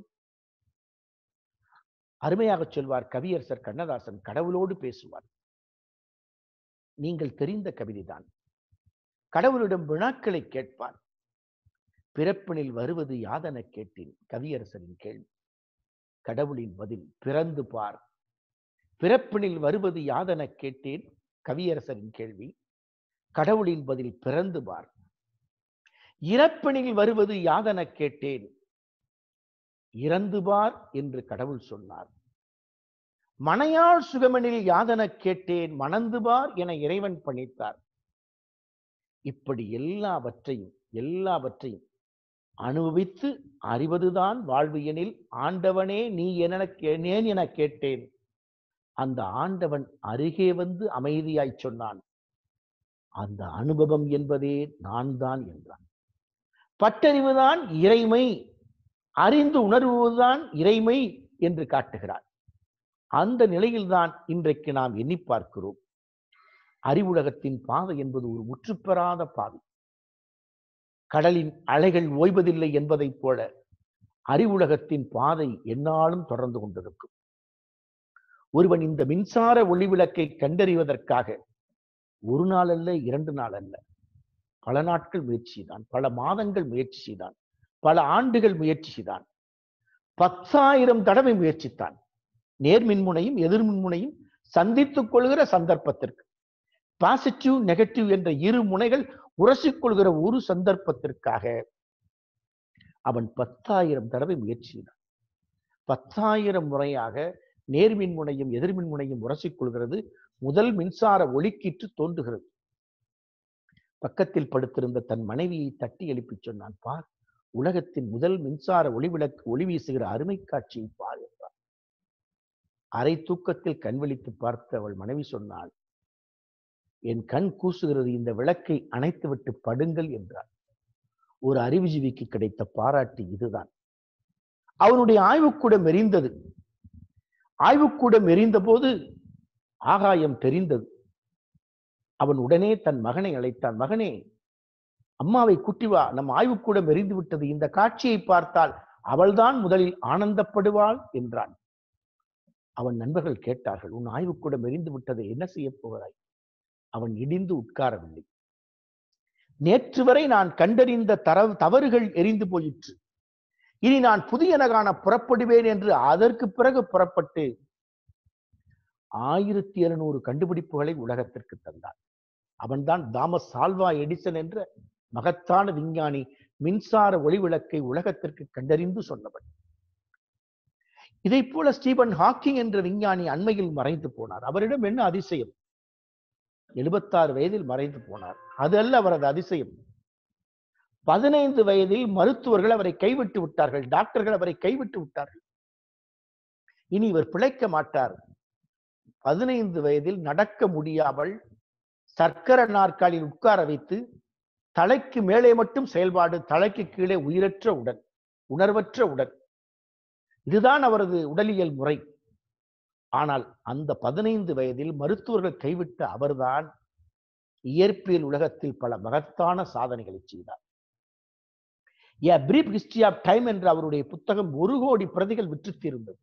அருமையாக சொல்வார் கவியரசர் கண்ணதாசன், கடவுளோடு பேசுவார். நீங்கள் தெரிந்த கவிதைதான். கடவுளிடம் வினாக்களை கேட்பார். பிறப்பினில் வருவது யாதென கேட்டேன், கவியரசரின் கேள்வி. கடவுளின் பதில், பிறந்து பார். பிறப்பினில் வருவது யாதென கேட்டேன், கவியரசரின் கேள்வி. கடவுளின் பதில், பிறந்து பார். இறப்பினில் வருவது யாதென கேட்டேன், இறந்து பார் என்று கடவுள் சொன்னார். மனையாள் சுகமெனில் யாதென கேட்டேன், மணந்து பார் என இறைவன் பணித்தார். இப்படி எல்லாவற்றையும் எல்லாவற்றையும் அனுபவித்து அறிவதுதான் வாழ்வு எனில் ஆண்டவனே நீ என ஏன் என கேட்டேன். அந்த ஆண்டவன் அருகே வந்து அமைதியாய் சொன்னான், அந்த அனுபவம் என்பதே நான் தான் என்றான். பட்டறிவுதான் இறைமை, அறிந்து உணர்வுதான் இறைமை என்று காட்டுகிறார். அந்த நிலையில்தான் இன்றைக்கு நாம் எண்ணி பார்க்கிறோம். அறிவுலகத்தின் பாதை என்பது ஒரு முற்றுப்பெறாத பாதை. கடலின் அலைகள் ஓய்வதில்லை என்பதைப் போல அறிவுலகத்தின் பாதை எந்நாளும் தொடர்ந்து கொண்டிருக்கும். ஒருவன் இந்த மின்சார ஒளிவிளக்கை கண்டறிவதற்காக ஒரு நாள் அல்ல, இரண்டு நாள் அல்ல, பல நாட்கள் முயற்சி செய்தான், பல மாதங்கள் முயற்சி செய்தான், பல ஆண்டுகள் முயற்சி செய்தான், பத்தாயிரம் தடவை முயற்சித்தான். நேர்மின்முனையும் எதிர்மின்முனையும் சந்தித்துக் கொள்கிற சந்தர்ப்பத்திற்கு, பாசிட்டிவ் நெகட்டிவ் என்ற இரு முனைகள் உரசிக்கொள்கிற ஒரு சந்தர்ப்பத்திற்காக அவன் பத்தாயிரம் தடவை முயற்சி செய்தான். பத்தாயிரம் முறையாக நேர்மின் முனையும் எதிர்மின் முனையும் உரசிக்கொள்கிறது. முதல் மின்சார ஒளிக்கீற்று தோன்றுகிறது. பக்கத்தில் படுத்திருந்த தன் மனைவியை தட்டி எழுப்பி சொன்னான், பார், உலகத்தின் முதல் மின்சார ஒளிவிளக்கு ஒளி வீசுகிற அருமை காட்சியை பார் என்றார். அரை தூக்கத்தில் கண் விழித்து பார்த்து அவள் மனைவி சொன்னாள், என் கண் கூசுகிறது, இந்த விளக்கை அணைத்து விட்டு படுங்கள் என்றார். ஒரு அறிவுஜீவிக்கு கிடைத்த பாராட்டு இதுதான். அவனுடைய ஆய்வுக்கூடம் எரிந்தது. ஆய்வுக்கூடம் எரிந்த போது ஆகாயம் தெரிந்தது. அவன் உடனே தன் மகனை அழைத்தான். மகனே, அம்மாவை கூட்டி வா, நம் ஆய்வுக்கூடம் எரிந்து விட்டது, இந்த காட்சியை பார்த்தால் அவள்தான் முதலில் ஆனந்தப்படுவாள் என்றான். அவன் நண்பர்கள் கேட்டார்கள், உன் ஆய்வுக்கூடம் எரிந்து விட்டதை என்ன செய்ய போகிறாய்? அவன் இடிந்து உட்காரவில்லை. நேற்று வரை நான் கண்டறிந்த தரவு தவறுகள் எரிந்து போயிற்று, இனி நான் புதியன காண புறப்படுவேன் என்று அதற்கு பிறகு புறப்பட்டு ஆயிரத்தி இருநூறு கண்டுபிடிப்புகளை உலகத்திற்கு தந்தான். அவன்தான் தாமஸ் ஆல்வா எடிசன் என்ற மகத்தான விஞ்ஞானி மின்சார ஒளிவிளக்கை உலகத்திற்கு கண்டறிந்து சொன்னவன். இதை போல ஸ்டீபன் ஹாக்கிங் என்ற விஞ்ஞானி அண்மையில் மறைந்து போனார். அவரிடம் என்ன அதிசயம்? எழுபத்தாறு வயதில் மறைந்து போனார். அது அல்ல அவரது அதிசயம். பதினைந்து வயதில் மருத்துவர்கள் அவரை கைவிட்டு விட்டார்கள், டாக்டர்கள் அவரை கைவிட்டு விட்டார்கள். இனி இவர் பிழைக்க மாட்டார். பதினைந்து வயதில் நடக்க முடியாமல் சர்க்கர நாற்காலில் உட்கார வைத்து தலைக்கு மேலே மட்டும் செயல்பாடு, தலைக்கு கீழே உயிரற்ற உடல், உணர்வற்ற உடல். இதுதான் அவரது உடலியல் முறை. ஆனால் அந்த பதினைந்து வயதில் மருத்துவர்கள் கைவிட்ட அவர்தான் இயற்பியல் உலகத்தில் பல மகத்தான சாதனைகளை செய்தார். A Brief History of Time என்ற அவருடைய புத்தகம் ஒரு கோடி பிரதிகள் விற்றுத்தீர்ந்தது.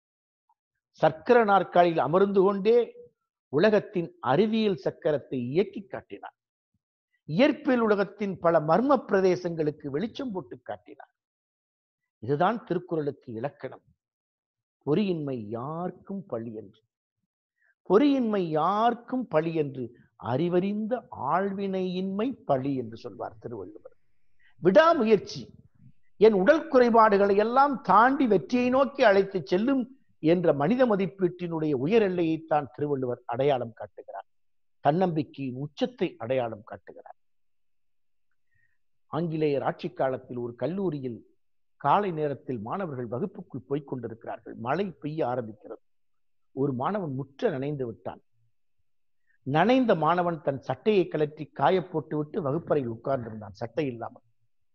சக்கர நாற்காலில் அமர்ந்து கொண்டே உலகத்தின் அறிவியல் சக்கரத்தை இயக்கி காட்டினார். இயற்பியல் உலகத்தின் பல மர்ம பிரதேசங்களுக்கு வெளிச்சம் போட்டு காட்டினார். இதுதான் திருக்குறளுக்கு இலக்கணம். பொறியின்மை யாருக்கும் பழி என்று, பொறியின்மை யாருக்கும் பழி என்று, அறிவறிந்த ஆழ்வினையின்மை பழி என்று சொல்வார் திருவள்ளுவர். விடாமுயற்சி என் உடல் குறைபாடுகளை எல்லாம் தாண்டி வெற்றியை நோக்கி அழைத்து செல்லும் என்ற மனித மதிப்பீட்டினுடைய உயர் எல்லையைத்தான் திருவள்ளுவர் அடையாளம் காட்டுகிறார். தன்னம்பிக்கையின் உச்சத்தை அடையாளம் காட்டுகிறார். ஆங்கிலேயர் ஆட்சி காலத்தில் ஒரு கல்லூரியில் காலை நேரத்தில் மாணவர்கள் வகுப்புக்குள் போய்க் கொண்டிருக்கிறார்கள். மழை பெய்ய ஆரம்பிக்கிறது. ஒரு மாணவன் முற்ற நனைந்து விட்டான். நனைந்த மாணவன் தன் சட்டையை கலற்றி காய போட்டு விட்டு வகுப்பறையில் உட்கார்ந்திருந்தான், சட்டை இல்லாமல்.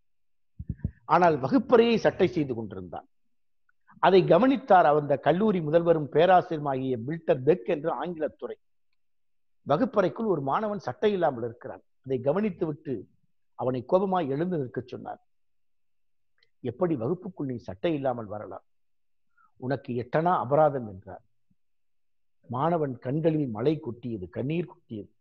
ஆனால் வகுப்பறையை சட்டை செய்து கொண்டிருந்தான். அதை கவனித்தார் அந்த கல்லூரி முதல்வரும் பேராசிரியருமாகிய பில்டர் பெக் என்ற ஆங்கிலத்துறை. வகுப்பறைக்குள் ஒரு மாணவன் சட்டை இல்லாமல் இருக்கிறான். அதை கவனித்து விட்டு அவனை கோபமாய் எழுந்து நிற்க சொன்னார். எப்படி வகுப்புக்குள் நீ சட்டை இல்லாமல் வரலாம்? உனக்கு எட்டனா அபராதம் என்றார். மாணவன் கண்களில் மழை கொட்டியது, கண்ணீர் கொட்டியது.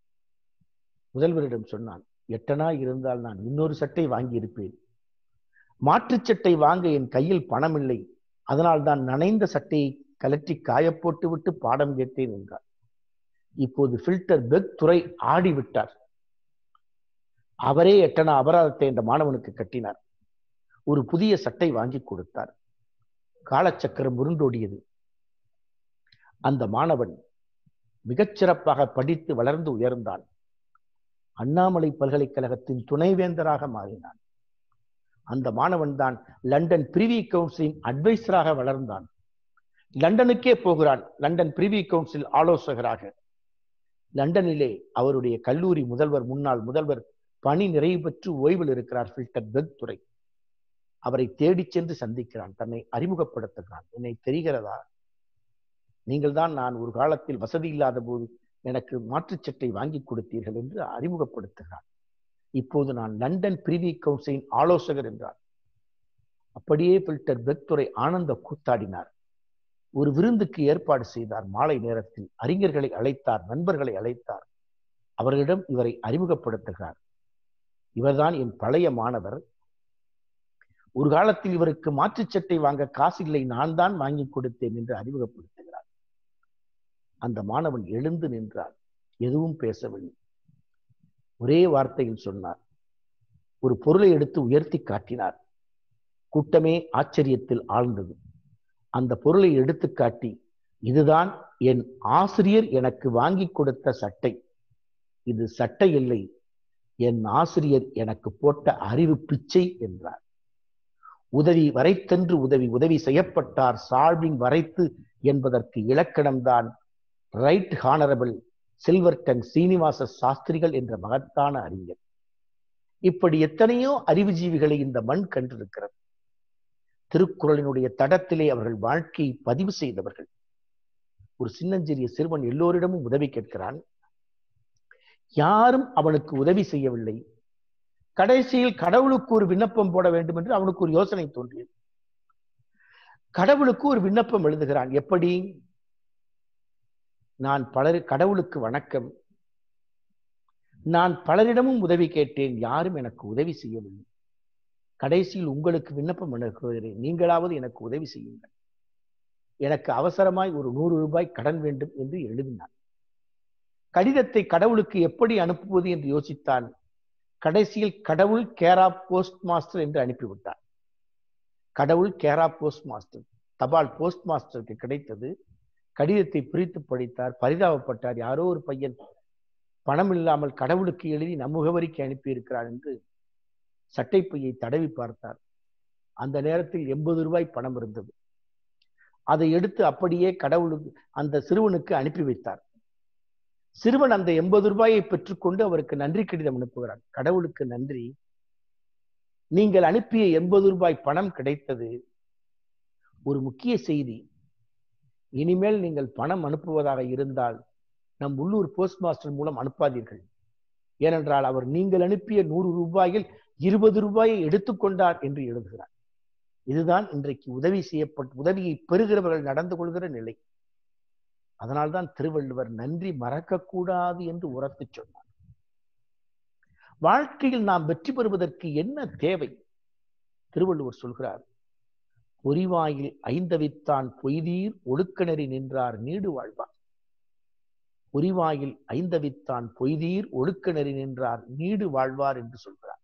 முதல்வரிடம் சொன்னான், எட்டனா இருந்தால் நான் இன்னொரு சட்டை வாங்கி இருப்பேன். மாற்று சட்டை வாங்க என் கையில் பணம் இல்லை, அதனால் தான் நனைந்த சட்டையை கலற்றி காயப்போட்டு விட்டு பாடம் கேட்டேன் என்றார். இப்போது பில்டர் பெக் துறை ஆடிவிட்டார். அவரே எட்டனா அபராதத்தை என்ற மாணவனுக்கு கட்டினார். ஒரு புதிய சட்டை வாங்கி கொடுத்தார். காலச்சக்கரம் உருண்டோடியது. அந்த மாணவன் மிகச்சிறப்பாக படித்து வளர்ந்து உயர்ந்தான். அண்ணாமலை பல்கலைக்கழகத்தின் துணைவேந்தராக மாறினான். அந்த மாணவன் தான் லண்டன் பிரிவி கவுன்சிலின் அட்வைசராக வளர்ந்தான். லண்டனுக்கே போகிறான், லண்டன் பிரிவி கவுன்சில் ஆலோசகராக. லண்டனிலே அவருடைய கல்லூரி முதல்வர், முன்னாள் முதல்வர் பணி நிறைவு பெற்று ஓய்வில் இருக்கிறார், ஃபில்டர் பெக்துரை. அவரை தேடி சென்று சந்திக்கிறான், தன்னை அறிமுகப்படுத்துகிறான். என்னை தெரிகிறதா? நீங்கள் தான் நான் ஒரு காலத்தில் வசதி இல்லாத போது எனக்கு மாற்றுச்சட்டை வாங்கி கொடுத்தீர்கள் என்று அறிமுகப்படுத்துகிறார். இப்போது நான் லண்டன் பிரிவி கவுன்சிலின் ஆலோசகர் என்றார். அப்படியே ஃபில்டர் பெக்துரை ஆனந்த கூத்தாடினார். ஒரு விருந்துக்கு ஏற்பாடு செய்தார். மாலை நேரத்தில் அறிஞர்களை அழைத்தார், நண்பர்களை அழைத்தார். அவர்களிடம் இவரை அறிமுகப்படுத்துகிறார். இவர்தான் என் பழைய மாணவர். ஒரு காலத்தில் இவருக்கு மாற்றுச்சட்டை வாங்க காசு இல்லை, நான் தான் வாங்கி கொடுத்தேன் என்று அறிமுகப்படுத்துகிறார். அந்த மாணவன் எழுந்து நின்றார், எதுவும் பேசவில்லை. ஒரே வார்த்தையில் சொன்னார். ஒரு பொருளை எடுத்து உயர்த்தி காட்டினார். கூட்டமே ஆச்சரியத்தில் ஆழ்ந்தது. அந்த பொருளை எடுத்து காட்டி, இதுதான் என் ஆசிரியர் எனக்கு வாங்கி கொடுத்த சட்டை. இது சட்டை இல்லை, என் ஆசிரியர் எனக்கு போட்ட அறிவு பிச்சை என்றார். உதவி வரைத்தென்று உதவி உதவி செய்யப்பட்டார் சால்விங் வரைத்து என்பதற்கு இலக்கணம்தான் ரைட் ஹானரபிள் சில்வர்டன் சீனிவாச சாஸ்திரிகள் என்ற மகத்தான அறிஞர். இப்படி எத்தனையோ அறிவுஜீவிகளை இந்த மண் கண்டிருக்கிறது. திருக்குறளினுடைய தடத்திலே அவர்கள் வாழ்க்கையை பதிவு செய்தவர்கள். ஒரு சின்னஞ்சிறிய சிறுவன் எல்லோரிடமும் உதவி கேட்கிறான். யாரும் அவனுக்கு உதவி செய்யவில்லை. கடைசியில் கடவுளுக்கு ஒரு விண்ணப்பம் போட வேண்டும் என்று அவனுக்கு ஒரு யோசனை தோன்றியது. கடவுளுக்கு ஒரு விண்ணப்பம் எழுதுகிறான். எப்படி? நான் பலர் கடவுளுக்கு வணக்கம், நான் பலரிடமும் உதவி கேட்டேன், யாரும் எனக்கு உதவி செய்யவில்லை. கடைசியில் உங்களுக்கு விண்ணப்பம் எழுதுகிறேன், நீங்களாவது எனக்கு உதவி செய்யுங்கள். எனக்கு அவசரமாய் ஒரு நூறு ரூபாய் கடன் வேண்டும் என்று எழுதினான். கடிதத்தை கடவுளுக்கு எப்படி அனுப்புவது என்று யோசித்தான். கடைசியில் கடவுள் கேரா போஸ்ட் மாஸ்டர் என்று அனுப்பிவிட்டார். கடவுள் கேரா போஸ்ட் மாஸ்டர், தபால் போஸ்ட் மாஸ்டருக்கு கிடைத்தது. கடிதத்தை பிரித்து படித்தார், பரிதாபப்பட்டார். யாரோ ஒரு பையன் பணம் இல்லாமல் கடவுளுக்கு எழுதி நம் முகவரிக்கு அனுப்பி இருக்கிறார் என்று சட்டைப்பையை தடவி பார்த்தார். அந்த நேரத்தில் எண்பது ரூபாய் பணம் இருந்தது. அதை எடுத்து அப்படியே கடவுளுக்கு அந்த சிறுவனுக்கு அனுப்பி வைத்தார். சிறுவன் அந்த எண்பது ரூபாயை பெற்றுக்கொண்டு அவருக்கு நன்றி கடிதம் அனுப்புகிறார். கடவுளுக்கு நன்றி, நீங்கள் அனுப்பிய எண்பது ரூபாய் பணம் கிடைத்தது. ஒரு முக்கிய செய்தி, இனிமேல் நீங்கள் பணம் அனுப்புவதாக இருந்தால் நம் உள்ளூர் போஸ்ட் மாஸ்டர் மூலம் அனுப்பாதீர்கள். ஏனென்றால் அவர் நீங்கள் அனுப்பிய நூறு ரூபாயில் இருபது ரூபாயை எடுத்துக்கொண்டார் என்று எழுதுகிறார். இதுதான் இன்றைக்கு உதவி செய்யப்பட்ட உதவியை பெறுகிறவர்கள் நடந்து கொள்கிற நிலை. அதனால்தான் திருவள்ளுவர் நன்றி மறக்கக்கூடாது என்று உரத்து சொன்னார். வாழ்க்கையில் நாம் வெற்றி பெறுவதற்கு என்ன தேவை? திருவள்ளுவர் சொல்கிறார், பொறிவாயில் ஐந்தவித்தான் பொய்தீர் ஒழுக்கநெறி நின்றார் நீடு வாழ்வார். பொறிவாயில் ஐந்தவித்தான் பொய்தீர் ஒழுக்கநெறி நின்றார் நீடு வாழ்வார் என்று சொல்கிறார்.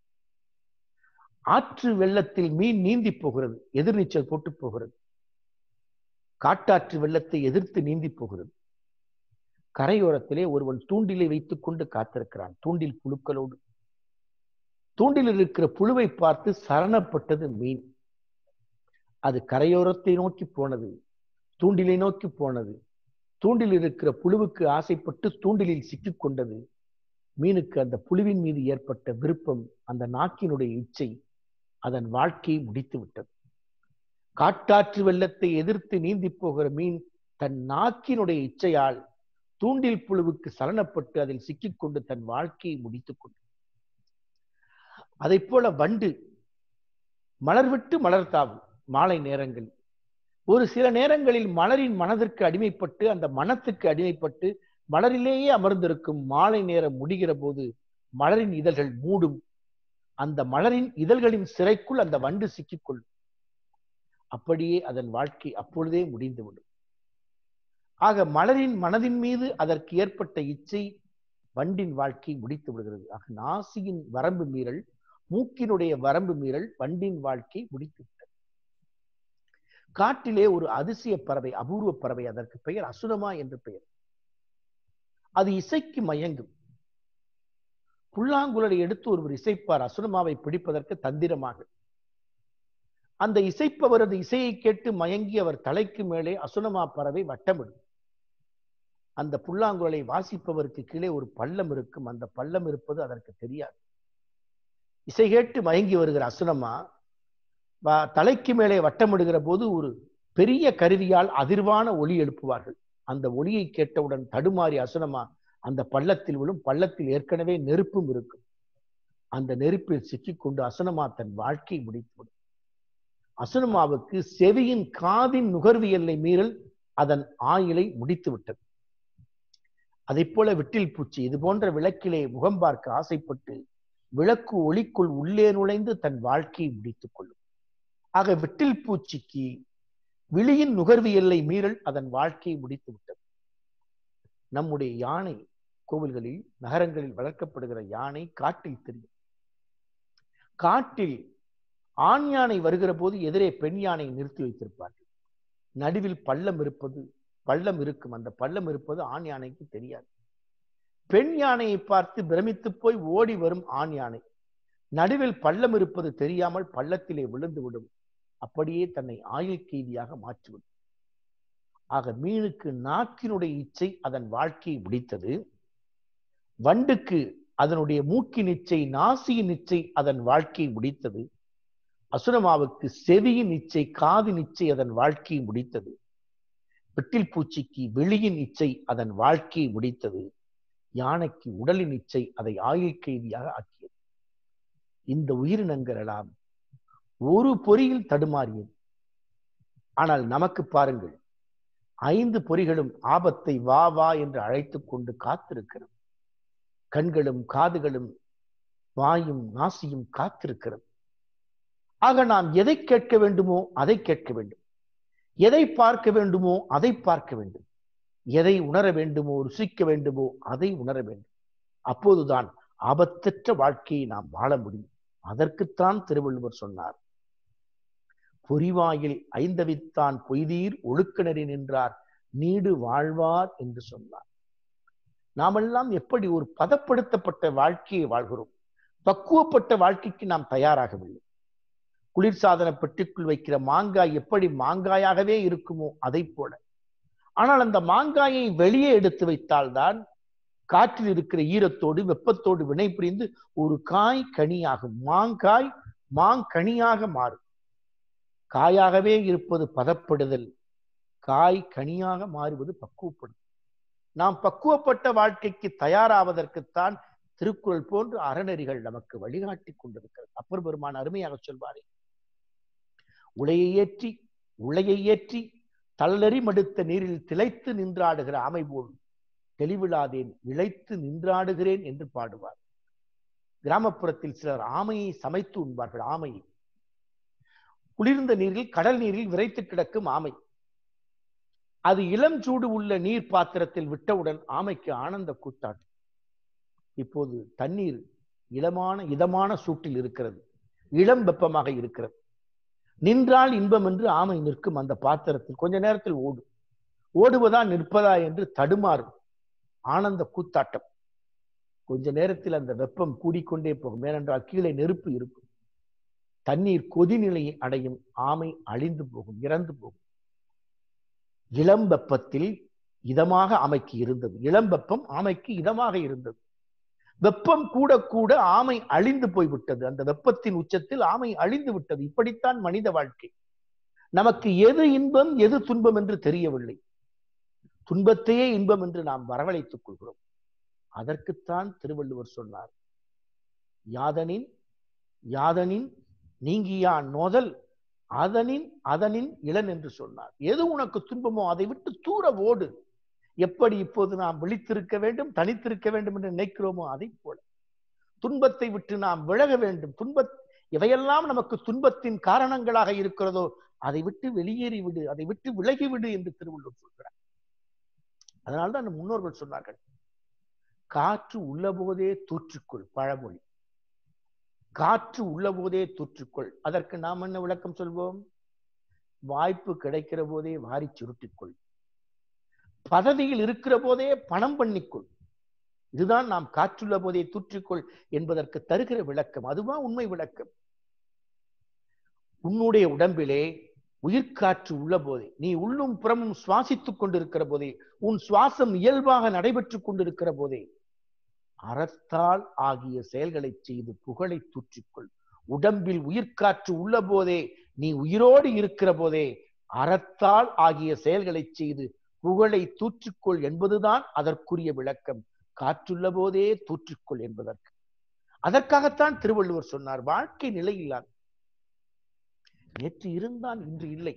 ஆற்று வெள்ளத்தில் மீன் நீந்தி போகிறது, எதிர்நீச்சல் போட்டு போகிறது. காட்டாற்று வெள்ளத்தை எதிர்த்து நீந்தி போகிறது. கரையோரத்திலே ஒருவன் தூண்டிலை வைத்துக் கொண்டு காத்திருக்கிறான், தூண்டில் புழுக்களோடு. தூண்டில் இருக்கிற புழுவை பார்த்து சரணப்பட்டது மீன். அது கரையோரத்தை நோக்கி போனது, தூண்டிலை நோக்கி போனது. தூண்டில் இருக்கிற புழுவுக்கு ஆசைப்பட்டு தூண்டிலில் சிக்கிக் கொண்டது. மீனுக்கு அந்த புழுவின் மீது ஏற்பட்ட விருப்பம், அந்த நாக்கினுடைய இச்சை அதன் வாழ்க்கையை முடித்து விட்டது. காட்டாற்று வெள்ளத்தை எதிர்த்து நீந்தி போகிற மீன் தன் நாக்கினுடைய இச்சையால் தூண்டில் புழுவுக்கு சரணப்பட்டு அதில் சிக்கிக்கொண்டு தன் வாழ்க்கையை முடித்துக் கொண்டது. அதை போல வண்டு மலர் விட்டு மலர் தாவும். மாலை நேரங்கள் ஒரு சில நேரங்களில் மலரின் மனதிற்கு அடிமைப்பட்டு அந்த மனத்துக்கு அடிமைப்பட்டு மலரிலேயே அமர்ந்திருக்கும். மாலை நேரம் முடிகிற போது மலரின் இதழ்கள் மூடும். அந்த மலரின் இதழ்களின் சிறைக்குள் அந்த வண்டு சிக்கிக்கொள்ளும். அப்படியே அதன் வாழ்க்கை அப்பொழுதே முடிந்துவிடும். ஆக மலரின் மனதின் மீது அதற்கு ஏற்பட்ட இச்சை வண்டின் வாழ்க்கை முடித்து விடுகிறது. ஆக நாசியின் வரம்பு மீறல், மூக்கினுடைய வரம்பு மீறல் வண்டின் வாழ்க்கை முடித்து விட்டது. காட்டிலே ஒரு அதிசய பறவை, அபூர்வ பறவை, அதற்கு பெயர் அசுரமா என்று பெயர். அது இசைக்கு மயங்கும். புல்லாங்குழலை எடுத்து ஒருவர் இசைப்பார் அசுரமாவை பிடிப்பதற்கு தந்திரமாக. அந்த இசைப்பவரது இசையை கேட்டு மயங்கி அவர் தலைக்கு மேலே அசுரமா பறவை வட்டமிடும். அந்த புல்லாங்குழலை வாசிப்பவருக்கு கீழே ஒரு பள்ளம் இருக்கும். அந்த பள்ளம் இருப்பது அதற்கு தெரியாது. இசை கேட்டு மயங்கி வருகிற அசுரமா தலைக்கு மேலே வட்டமிடுகிற போது ஒரு பெரிய கருவியால் அதிர்வான ஒலி எழுப்புவார்கள். அந்த ஒலியை கேட்டவுடன் தடுமாறி அசுரமா அந்த பள்ளத்தில் விழும். பள்ளத்தில் ஏற்கனவே நெருப்பும் இருக்கும். அந்த நெருப்பில் சிக்கிக்கொண்டு அசுரமா தன் வாழ்க்கையை முடித்துவிடும். அசுரமாவுக்கு செவியின் காதின் நுகர்வு எல்லை மீறல் அதன் ஆயுளை முடித்து விட்டது. அதை போல விட்டில் பூச்சி இது போன்ற விளக்கிலே முகம் பார்க்க ஆசைப்பட்டு விளக்கு ஒளிக்குள் உள்ளே நுழைந்து தன் வாழ்க்கையை முடித்துக் கொள்ளும். ஆக விட்டில் பூச்சிக்கு விழியின் நுகர்வு எல்லை மீறல் அதன் வாழ்க்கையை முடித்து விட்டது. நம்முடைய யானை கோவில்களில் நகரங்களில் வளர்க்கப்படுகிற யானை காட்டில் தெரியும். காட்டில் ஆண் யானை வருகிற போது எதிரே பெண் யானை நிறுத்தி வைத்திருப்பார்கள். நடுவில் பள்ளம் இருப்பது பள்ளம் இருக்கும். அந்த பள்ளம் இருப்பது ஆண் யானைக்கு தெரியாது. பெண் யானையை பார்த்து பிரமித்து போய் ஓடி வரும் ஆண் யானை நடுவில் பள்ளம் இருப்பது தெரியாமல் பள்ளத்திலே விழுந்து விடும். அப்படியே தன்னை ஆயுள் கைதியாக மாற்றிவிடும். ஆக மீனுக்கு நாக்கினுடைய இச்சை அதன் வாழ்க்கையை முடித்தது. வண்டுக்கு அதனுடைய மூக்கின் இச்சை நாசியின் இச்சை அதன் வாழ்க்கையை முடித்தது. அசுரமாவுக்கு செவியின் இச்சை காதின் இச்சை அதன் வாழ்க்கையை முடித்தது. விட்டில் பூச்சிக்கு வெளியின் இச்சை அதன் வாழ்க்கையை முடித்தது. யானைக்கு உடலின் இச்சை அதை ஆயுள் கைதியாக ஆக்கியது. இந்த உயிரினங்கள் எல்லாம் ஒரு பொறியில் தடுமாறியது. ஆனால் நமக்கு பாருங்கள், ஐந்து பொறிகளும் ஆபத்தை வா வா என்று அழைத்துக் கொண்டு காத்திருக்கிறது. கண்களும் காதுகளும் வாயும் நாசியும் காத்திருக்கிறது. ஆக நாம் எதை கேட்க வேண்டுமோ அதை கேட்க வேண்டும். எதை பார்க்க வேண்டுமோ அதை பார்க்க வேண்டும். எதை உணர வேண்டுமோ ருசிக்க வேண்டுமோ அதை உணர வேண்டும். அப்போதுதான் ஆபத்தற்ற வாழ்க்கையை நாம் வாழ முடியும். அதற்குத்தான் திருவள்ளுவர் சொன்னார், பொறிவாயில் ஐந்தவித்தான் பொய்தீர் ஒழுக்கணரி நின்றார் நீடு வாழ்வார் என்று சொன்னார். நாமெல்லாம் எப்படி ஒரு பதப்படுத்தப்பட்ட வாழ்க்கையை வாழ்கிறோம். பக்குவப்பட்ட வாழ்க்கைக்கு நாம் தயாராகவில்லை. குளிர்சாதன பெட்டிக்குள் வைக்கிற மாங்காய் எப்படி மாங்காயாகவே இருக்குமோ அதை போல. ஆனால் அந்த மாங்காயை வெளியே எடுத்து வைத்தால்தான் காற்றில் இருக்கிற ஈரத்தோடு வெப்பத்தோடு வினை புரிந்து ஒரு காய் கனியாகும். மாங்காய் மாங்கனியாக மாறும். காயாகவே இருப்பது பதப்படுதல், காய் கனியாக மாறுவது பக்குவப்படுதல். நாம் பக்குவப்பட்ட வாழ்க்கைக்கு தயாராவதற்குத்தான் திருக்குறள் போன்ற அறநெறிகள் நமக்கு வழிகாட்டி கொண்டிருக்கிறது. அப்பர் பெருமான் அருமையாக சொல்வாரே, உலையை ஏற்றி உலையை ஏற்றி தள்ளறி மடுத்த நீரில் திளைத்து நின்றாடுகிற ஆமை போல் தெளிவிலாதேன் இழைத்து நின்றாடுகிறேன் என்று பாடுவார். கிராமப்புறத்தில் சிலர் ஆமையை சமைத்து உண்பார்கள். ஆமையை குளிர்ந்த நீரில் கடல் நீரில் விரைத்து கிடக்கும் ஆமை, அது இளம் சூடு உள்ள நீர் பாத்திரத்தில் விட்டவுடன் ஆமைக்கு ஆனந்த கூத்தாட்டம். இப்போது தண்ணீர் இளமான இதமான சூட்டில் இருக்கிறது, இளம் வெப்பமாக இருக்கிறது. நின்றால் இன்பம் என்று ஆமை நிற்கும் அந்த பாத்திரத்தில். கொஞ்ச நேரத்தில் ஓடும். ஓடுவதா நிற்பதா என்று தடுமாறும். ஆனந்த கூத்தாட்டம். கொஞ்ச நேரத்தில் அந்த வெப்பம் கூடிக்கொண்டே போகும். ஏனென்றால் கீழே நெருப்பு இருக்கும். தண்ணீர் கொதிநிலையை அடையும். ஆமை அழிந்து போகும், இறந்து போகும். இளம் வெப்பத்தில் இதமாக ஆமைக்கு இருந்தது. இளம் வெப்பம் ஆமைக்கு இதமாக இருந்தது. வெப்பம் கூட கூட ஆமை அழிந்து போய்விட்டது. அந்த வெப்பத்தின் உச்சத்தில் ஆமை அழிந்து விட்டது. இப்படித்தான் மனித வாழ்க்கை. நமக்கு எது இன்பம் எது துன்பம் என்று தெரியவில்லை. துன்பத்தையே இன்பம் என்று நாம் வரவழைத்துக் கொள்கிறோம். அதற்குத்தான் திருவள்ளுவர் சொன்னார், யாதனின் யாதனின் நீங்கியான் நோதல் அதனின் அதனின் இளன் என்று சொன்னார். எது உனக்கு துன்பமோ அதை விட்டு தூர ஓடு. எப்படி இப்போது நாம் விழித்திருக்க வேண்டும், தனித்திருக்க வேண்டும் என்று நினைக்கிறோமோ அதை போல துன்பத்தை விட்டு நாம் விலக வேண்டும். துன்ப எவையெல்லாம் நமக்கு துன்பத்தின் காரணங்களாக இருக்கிறதோ அதை விட்டு வெளியேறிவிடு, அதை விட்டு விலகிவிடு என்று திருவள்ளுவர் சொல்கிறார். அதனால்தான் அந்த முன்னோர்கள் சொன்னார்கள், காற்று உள்ள போதே தூற்றுக்கொள். பழமொழி, காற்று உள்ள போதே தூற்றுக்கொள். அதற்கு நாம் என்ன விளக்கம் சொல்வோம்? வாய்ப்பு கிடைக்கிற போதே வாரி சுருட்டிக்கொள். பதவியில் இருக்கிற போதே பணம் பண்ணிக்கொள். இதுதான் நாம் காற்றுள்ள போதே தூற்றிக்கொள் என்பதற்கு தருகிற விளக்கம். அதுவா உண்மை விளக்கம். உன்னுடைய உடம்பிலே உயிர்காற்று உள்ள போதே, நீ உள்ளும் புறமும் சுவாசித்துக் கொண்டிருக்கிற போதே, உன் சுவாசம் இயல்பாக நடைபெற்றுக் கொண்டிருக்கிற போதே அறத்தால் ஆகிய செயல்களை செய்து புகழை தூற்றிக்கொள். உடம்பில் உயிர்காற்று உள்ள போதே, நீ உயிரோடு இருக்கிற போதே அறத்தால் ஆகிய செயல்களை செய்து புகழை தூற்றிக்கொள் என்பதுதான் அதற்குரிய விளக்கம். காற்றுள்ள போதே தூற்றிக்கொள் என்பதற்கு. அதற்காகத்தான் திருவள்ளுவர் சொன்னார், வாழ்க்கை நிலையில்லாது. நேற்று இருந்தான் இன்று இல்லை.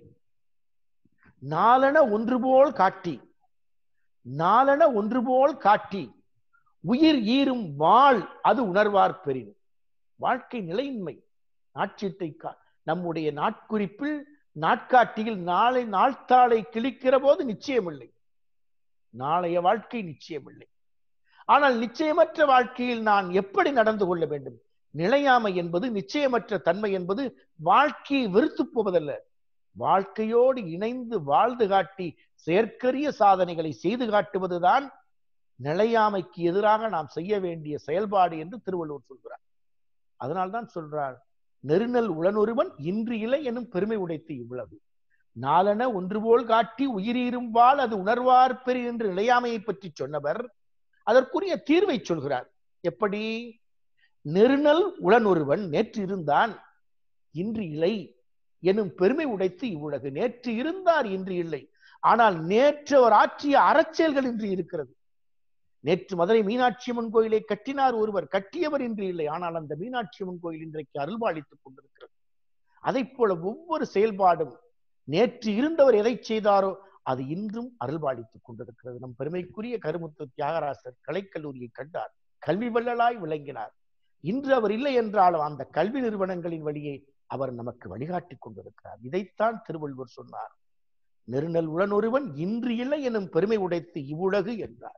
நாளென ஒன்று போல் காட்டி நாளென ஒன்று போல் காட்டி உயிர் ஈரும் வாழ் அது உணர்வார் பெறின். வாழ்க்கை நிலையின்மை. நாட்சீட்டை நம்முடைய நாட்குறிப்பில் நாட்காட்டியில் நாளை நாள்தாளை கிழிக்கிற போது நிச்சயமில்லை, நாளைய வாழ்க்கை நிச்சயமில்லை. ஆனால் நிச்சயமற்ற வாழ்க்கையில் நான் எப்படி நடந்து கொள்ள வேண்டும்? நிலையாமை என்பது, நிச்சயமற்ற தன்மை என்பது வாழ்க்கையை வெறுத்து போவதல்ல, வாழ்க்கையோடு இணைந்து வாழ்ந்து காட்டி செயற்கரிய சாதனைகளை செய்து காட்டுவதுதான் நிலையாமைக்கு எதிராக நாம் செய்ய வேண்டிய செயல்பாடு என்று திருவள்ளுவர் சொல்கிறார். அதனால்தான் சொல்றார், நெருநல் உளனொருவன் இன்று இலை எனும் பெருமை உடைத்து இவ்வளவு. நாளென ஒன்று போல் காட்டி உயிரீரும்பால் அது உணர்வார் பெரு என்று நிலையாமையை பற்றி சொன்னவர் அதற்குரிய தீர்வை சொல்கிறார். எப்படி? நெருநல் உளனொருவன் நேற்று இருந்தான் இன்று இல்லை எனும் பெருமை உடைத்து இவ்வுலகு. நேற்று இருந்தார் இன்று இல்லை, ஆனால் நேற்று அவர் ஆற்றிய அறச்செயல்கள் இன்று இருக்கிறது. நேற்று மதுரை மீனாட்சி அம்மன் கோயிலை கட்டினார் ஒருவர், கட்டியவர் இன்று இல்லை, ஆனால் அந்த மீனாட்சி அம்மன் கோயில் இன்றைக்கு அருள்பாலித்துக் கொண்டிருக்கிறது. அதை போல ஒவ்வொரு செயல்பாடும் நேற்று இருந்தவர் எதை செய்தாரோ அது இன்றும் அருள்பாலித்துக் கொண்டிருக்கிறது. நம் பெருமைக்குரிய கருமுத்து தியாகராசர் கலைக்கல்லூரியை கண்டார், கல்வி வள்ளலாய் விளங்கினார். இன்று அவர் இல்லை என்றாலும் அந்த கல்வி நிறுவனங்களின் வழியே அவர் நமக்கு வழிகாட்டி கொண்டிருக்கிறார். இதைத்தான் திருவள்ளுவர் சொன்னார், நெருநல் உளனொருவன் இன்று இல்லை எனும் பெருமை உடைத்து இவ்வுலகு என்றார்.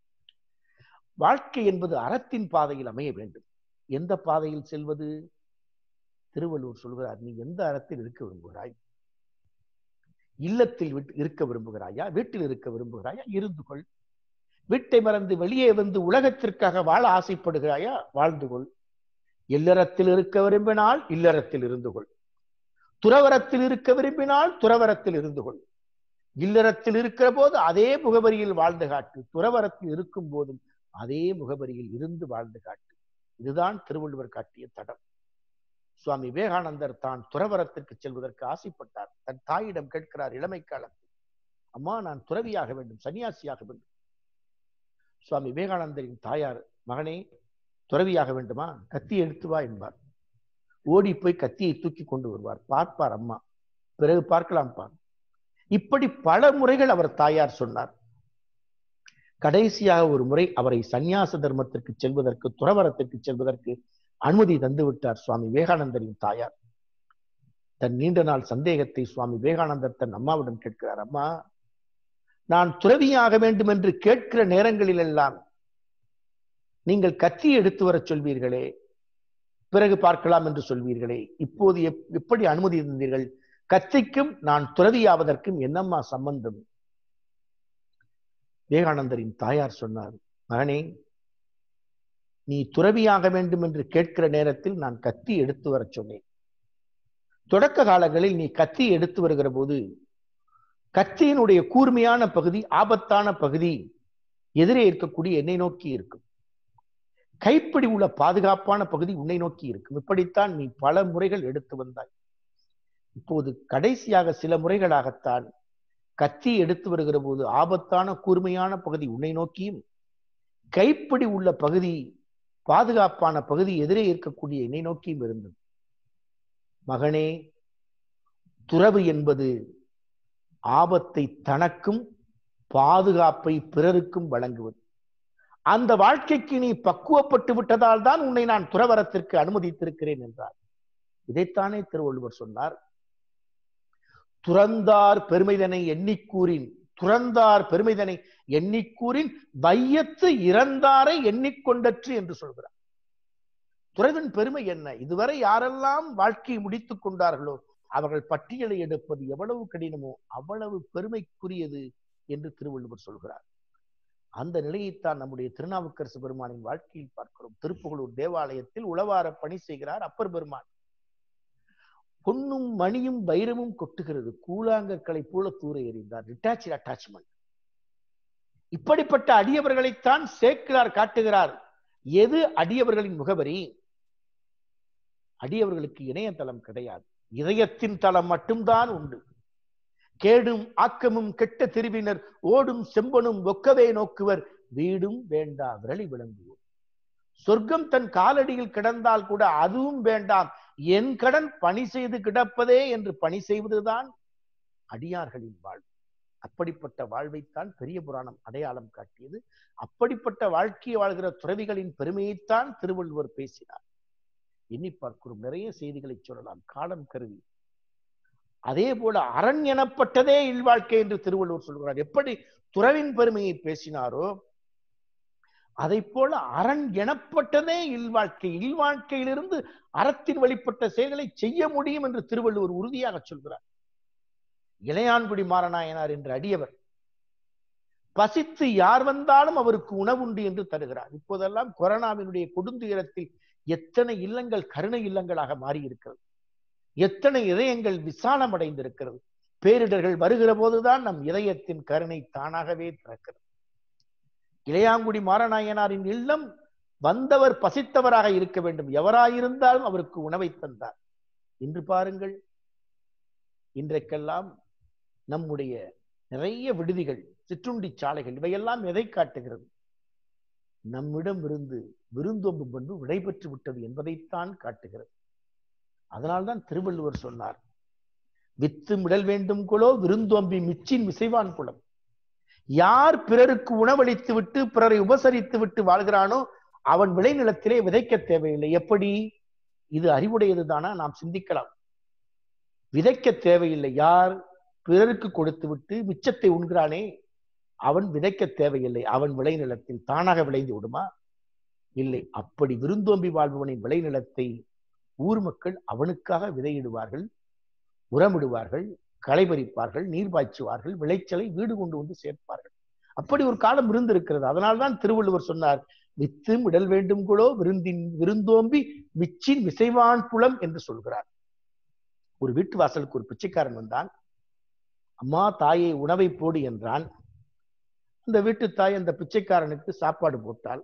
வாழ்க்கை என்பது அறத்தின் பாதையில் அமைய வேண்டும். எந்த பாதையில் செல்வது? திருவள்ளுவர் சொல்கிறார், நீ எந்த அறத்தில் இருக்க விரும்புகிறாய்? இல்லத்தில் இருக்க விரும்புகிறாயா? வீட்டில் இருக்க விரும்புகிறாயா? இருந்து கொள். வீட்டை மறந்து வெளியே வந்து உலகத்திற்காக வாழ ஆசைப்படுகிறாயா? வாழ்ந்து கொள். இல்லறத்தில் இருக்க விரும்பினால் இல்லறத்தில் இருந்து கொள். துறவரத்தில் இருக்க விரும்பினால் துறவரத்தில் இருந்து கொள். இல்லறத்தில் இருக்கிற போது அதே முகவரியில் வாழ்ந்து காட்டு, துறவரத்தில் இருக்கும் போதும் அதே முகவரியில் இருந்து வாழ்ந்து காட்டு. இதுதான் திருவள்ளுவர் காட்டிய தடம். சுவாமி விவேகானந்தர் தான் துறவரத்திற்கு செல்வதற்கு ஆசைப்பட்டார். தன் தாயிடம் கேட்கிறார் இளமை காலத்தில், அம்மா நான் துறவியாக வேண்டும், சன்னியாசியாக வேண்டும். சுவாமி விவேகானந்தரின் தாயார், மகனே துறவியாக வேண்டுமா? கத்தியை எடுத்து வா என்பார். ஓடி போய் கத்தியை தூக்கி கொண்டு வருவார். பார்ப்பார் அம்மா, பிறகு பார்க்கலாம் பார். இப்படி பல முறைகள் அவர் தாயார் சொன்னார். கடைசியாக ஒரு முறை அவரை சந்நியாச தர்மத்திற்கு செல்வதற்கு, துறவரத்திற்கு செல்வதற்கு அனுமதி தந்து விட்டார் சுவாமி விவேகானந்தரின் தாயார். தன் நீண்ட நாள் சந்தேகத்தை சுவாமி விவேகானந்தர் தன் அம்மாவிடம் கேட்கிறார், அம்மா நான் துறவியாக வேண்டும் என்று கேட்கிற நேரங்களில் எல்லாம் நீங்கள் கத்தி எடுத்து வர சொல்வீர்களே, பிறகு பார்க்கலாம் என்று சொல்வீர்களே, இப்போது எப்படி அனுமதி தந்தீர்கள்? கத்திக்கும் நான் துறவியாவதற்கும் என்னம்மா சம்பந்தம்? விவேகானந்தரின் தாயார் சொன்னார், மகனே நீ துறவியாக வேண்டும் என்று கேட்கிற நேரத்தில் நான் கத்தி எடுத்து வர சொன்னேன். தொடக்க காலங்களில் நீ கத்தி எடுத்து வருகிற போது கத்தியினுடைய கூர்மையான பகுதி, ஆபத்தான பகுதி எதிரே இருக்கக்கூடிய என்னை நோக்கி இருக்கும். கைப்பிடி உள்ள பாதுகாப்பான பகுதி உன்னை நோக்கி இருக்கும். இப்படித்தான் நீ பல முறைகள் எடுத்து வந்தாய். இப்போது கடைசியாக சில முறைகளாகத்தான் கத்தி எடுத்து வருகிற போது ஆபத்தான கூர்மையான பகுதி உன்னை நோக்கியும், கைப்பிடி உள்ள பகுதி, பாதுகாப்பான பகுதி எதிரே இருக்கக்கூடிய என்னை நோக்கியும் இருந்தது. மகனே, துறவு என்பது ஆபத்தை தனக்கும் பாதுகாப்பை பிறருக்கும் வழங்குவது. அந்த வாழ்க்கைக்கு நீ பக்குவப்பட்டு விட்டதால் தான் உன்னை நான் துறவரத்திற்கு அனுமதித்திருக்கிறேன் என்றார். இதைத்தானே திருவள்ளுவர் சொன்னார், துறந்தார் பெருமைதனை எண்ணிக்கூறின், துறந்தார் பெருமைதனை எண்ணிக்கூறின் வையத்து இறந்தாரை எண்ணிக்கொண்டற்று என்று சொல்கிறார். துறவின் பெருமை என்ன? இதுவரை யாரெல்லாம் வாழ்க்கையை முடித்துக் கொண்டார்களோ அவர்கள் பட்டியலை எடுப்பது எவ்வளவு கடினமோ அவ்வளவு பெருமைக்குரியது என்று திருவள்ளுவர் சொல்கிறார். அந்த நிலையைத்தான் நம்முடைய திருநாவுக்கரசு பெருமானின் வாழ்க்கையில் பார்க்கிறோம். திருப்புகலூர் தேவாலயத்தில் உளவார பணி செய்கிறார் அப்பர் பெருமான். பொன்னும் மணியும் வைரமும் கொட்டுகிறது, கூழாங்கற்களை போல தூர எறிந்தார். Detach attachment. இப்படிப்பட்ட அடியவர்களைத்தான் சேக்கிழார் காட்டுகிறார். எது அடியவர்களின் முகவரி? அடியவர்களுக்கு இணையதளம் கிடையாது, இதயத்தின் தளம் மட்டும்தான் உண்டு. கேடும் ஆக்கமும் கெட்ட திருவினர் ஓடும் செம்பனும் ஒக்கவே நோக்குவர், வீடும் வேண்டா விரலி விளங்குவோம். சொர்க்கம் தன் காலடியில் கிடந்தால் கூட அதுவும் வேண்டாம், என் கடன் பணி செய்து கிடப்பதே என்று பணி செய்வதுதான் அடியார்களின் வாழ்வு. அப்படிப்பட்ட வாழ்வைத்தான் பெரிய புராணம் அடையாளம் காட்டியது. அப்படிப்பட்ட வாழ்க்கையை வாழ்கிற துறவிகளின் பெருமையைத்தான் திருவள்ளுவர் பேசினார். எண்ணி பார்க்கிறோம், நிறைய செய்திகளை சொல்லலாம், காலம் கருதி. அதே போல அரண் எனப்பட்டதே இல்வாழ்க்கை என்று திருவள்ளுவர் சொல்கிறார். எப்படி துறவின் பெருமையை பேசினாரோ அதை போல அரண் எனப்பட்டதே இல்வாழ்க்கை. இல்வாழ்க்கையிலிருந்து அறத்தின் வழிபட்ட செயல்களை செய்ய முடியும் என்று திருவள்ளுவர் உறுதியாக சொல்கிறார். இளையான்குடி மாறனாயனார் என்ற அடியவர் பசித்து யார் வந்தாலும் அவருக்கு உணவுண்டு என்று தருகிறார். இப்போதெல்லாம் கொரோனாவினுடைய கொடுந்துயரத்தில் எத்தனை இல்லங்கள் கருணை இல்லங்களாக மாறி இருக்கிறது, எத்தனை இதயங்கள் விசாலம் அடைந்திருக்கிறது. பேரிடர்கள் வருகிற போதுதான் நம் இதயத்தின் கருணை தானாகவே திறக்கிறது. இளையாங்குடி மாறனாயனாரின் இல்லம் வந்தவர் பசித்தவராக இருக்க வேண்டும், எவராயிருந்தாலும் அவருக்கு உணவை தந்தார். இன்று பாருங்கள், இன்றைக்கெல்லாம் நம்முடைய நிறைய விடுதிகள், சிற்றுண்டி சாலைகள், இவையெல்லாம் எதை காட்டுகிறது? நம்மிடம் இருந்து விருந்தோம்பு பண்பு விடைபெற்று விட்டது என்பதைத்தான் காட்டுகிறது. அதனால்தான் திருவள்ளுவர் சொன்னார், வித்து மிடல் வேண்டும் குலோ விருந்தோம்பி மிச்சின் விசைவான் குலம். யார் பிறருக்கு உணவளித்து விட்டு பிறரை உபசரித்து விட்டு வாழ்கிறானோ அவன் விளைநிலத்திலே விதைக்க தேவையில்லை. எப்படி? இது அறிவுடையது தானா? நாம் சிந்திக்கலாம். விதைக்க தேவையில்லை. யார் பிறருக்கு கொடுத்து விட்டு மிச்சத்தை உண்கிறானே அவன் விதைக்க தேவையில்லை. அவன் விளைநிலத்தில் தானாக விளைந்து விடுமா? இல்லை. அப்படி விருந்தோம்பி வாழ்பவனின் விளைநிலத்தை ஊர் மக்கள் அவனுக்காக விதையிடுவார்கள், உரமிடுவார்கள், களை பறிப்பார்கள், நீர் பாய்ச்சுவார்கள், விளைச்சலை வீடு கொண்டு வந்து சேர்ப்பார்கள். அப்படி ஒரு காலம் இருந்திருக்கிறது. அதனால்தான் திருவள்ளுவர் சொன்னார், வித்து மிடல் வேண்டும் குலோ விருந்தின் விருந்தோம்பி மிச்சின் விசைவான் புலம் என்று சொல்கிறார். ஒரு வீட்டு வாசலுக்கு ஒரு பிச்சைக்காரன் வந்தான். அம்மா தாயை உணவை போடு என்றான். அந்த வீட்டு தாய் அந்த பிச்சைக்காரனுக்கு சாப்பாடு போட்டால்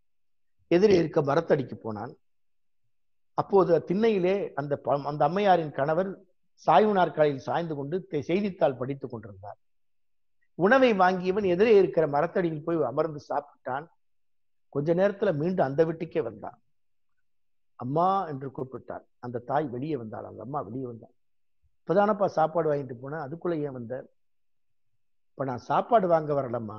எதிரே இருக்க மரத்தடிக்கு போனான். அப்போது திண்ணையிலே அந்த அந்த அம்மையாரின் கணவர் சாய்வு நாற்காலியில் சாய்ந்து கொண்டு செய்தித்தாள் படித்துக் கொண்டிருந்தார். உணவை வாங்கியவன் எதிரே இருக்கிற மரத்தடியில் போய் அமர்ந்து சாப்பிட்டான். கொஞ்ச நேரத்துல மீண்டும் அந்த வீட்டுக்கே வந்தான். அம்மா என்று கூப்பிட்டார். அந்த தாய் வெளியே வந்தாள். அந்த அம்மா வெளியே வந்தாள். இப்பதானப்பா சாப்பாடு வாங்கிட்டு போனேன், அதுக்குள்ள ஏன் வந்த? இப்ப நான் சாப்பாடு வாங்க வரலம்மா.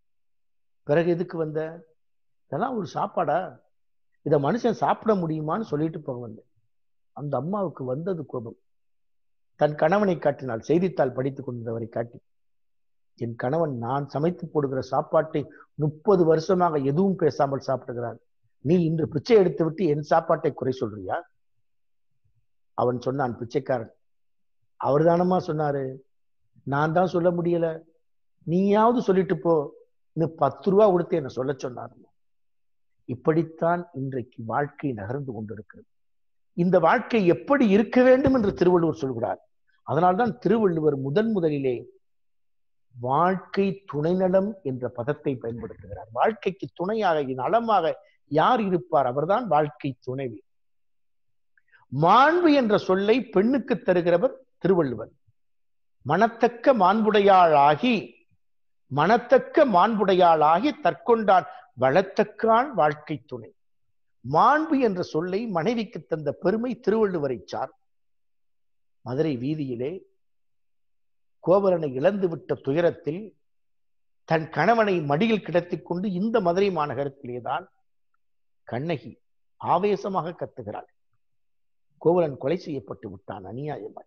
பிறகு எதுக்கு வந்த? இதெல்லாம் ஒரு சாப்பாடா? இதை மனுஷன் சாப்பிட முடியுமான்னு சொல்லிட்டு போக வந்தேன். அந்த அம்மாவுக்கு வந்தது கோபம். தன் கணவனை காட்டினாள். செய்தித்தாள் படித்துக் கொண்டவரை காட்டி, என் கணவன் நான் சமைத்து போடுகிற சாப்பாட்டை முப்பது வருஷமாக எதுவும் பேசாமல் சாப்பிடுகிறார், நீ இன்று பிச்சை எடுத்து விட்டு என் சாப்பாட்டை குறை சொல்றியா? அவன் சொன்னான், பிச்சைக்காரன், அவர் தானம்மா சொன்னாரு, நான் தான் சொல்ல முடியல, நீயாவது சொல்லிட்டு போ, இன்னும் பத்து ரூபா கொடுத்து என்ன சொல்ல சொன்னார். இப்படித்தான் இன்றைக்கு வாழ்க்கை நகர்ந்து கொண்டிருக்கிறது. இந்த வாழ்க்கை எப்படி இருக்க வேண்டும் என்று திருவள்ளுவர் சொல்கிறார். அதனால்தான் திருவள்ளுவர் முதன் முதலிலே வாழ்க்கை துணைநலம் என்ற பதத்தை பயன்படுத்துகிறார். வாழ்க்கைக்கு துணையாக நலமாக யார் இருப்பார்? அவர்தான் வாழ்க்கை துணைவி. மாண்பு என்ற சொல்லை பெண்ணுக்கு தருகிறவர் திருவள்ளுவர். மனத்தக்க மாண்புடையாளாகி மனத்தக்க மாண்புடையாளாகி தற்கொண்டான் வளத்தக்கான் வாழ்க்கை துணை. மாண்பு என்ற சொல்லை மனைவிக்கு தந்த பெருமை திருவள்ளுவரை சார். மதுரை வீதியிலே கோவலனை இழந்துவிட்ட துயரத்தில் தன் கணவனை மடியில் கிடத்திக் கொண்டு இந்த மதுரை மாநகரத்திலேதான் கண்ணகி ஆவேசமாக கத்துகிறாள். கோவலன் கொலை செய்யப்பட்டு விட்டான் அநியாயமாய்.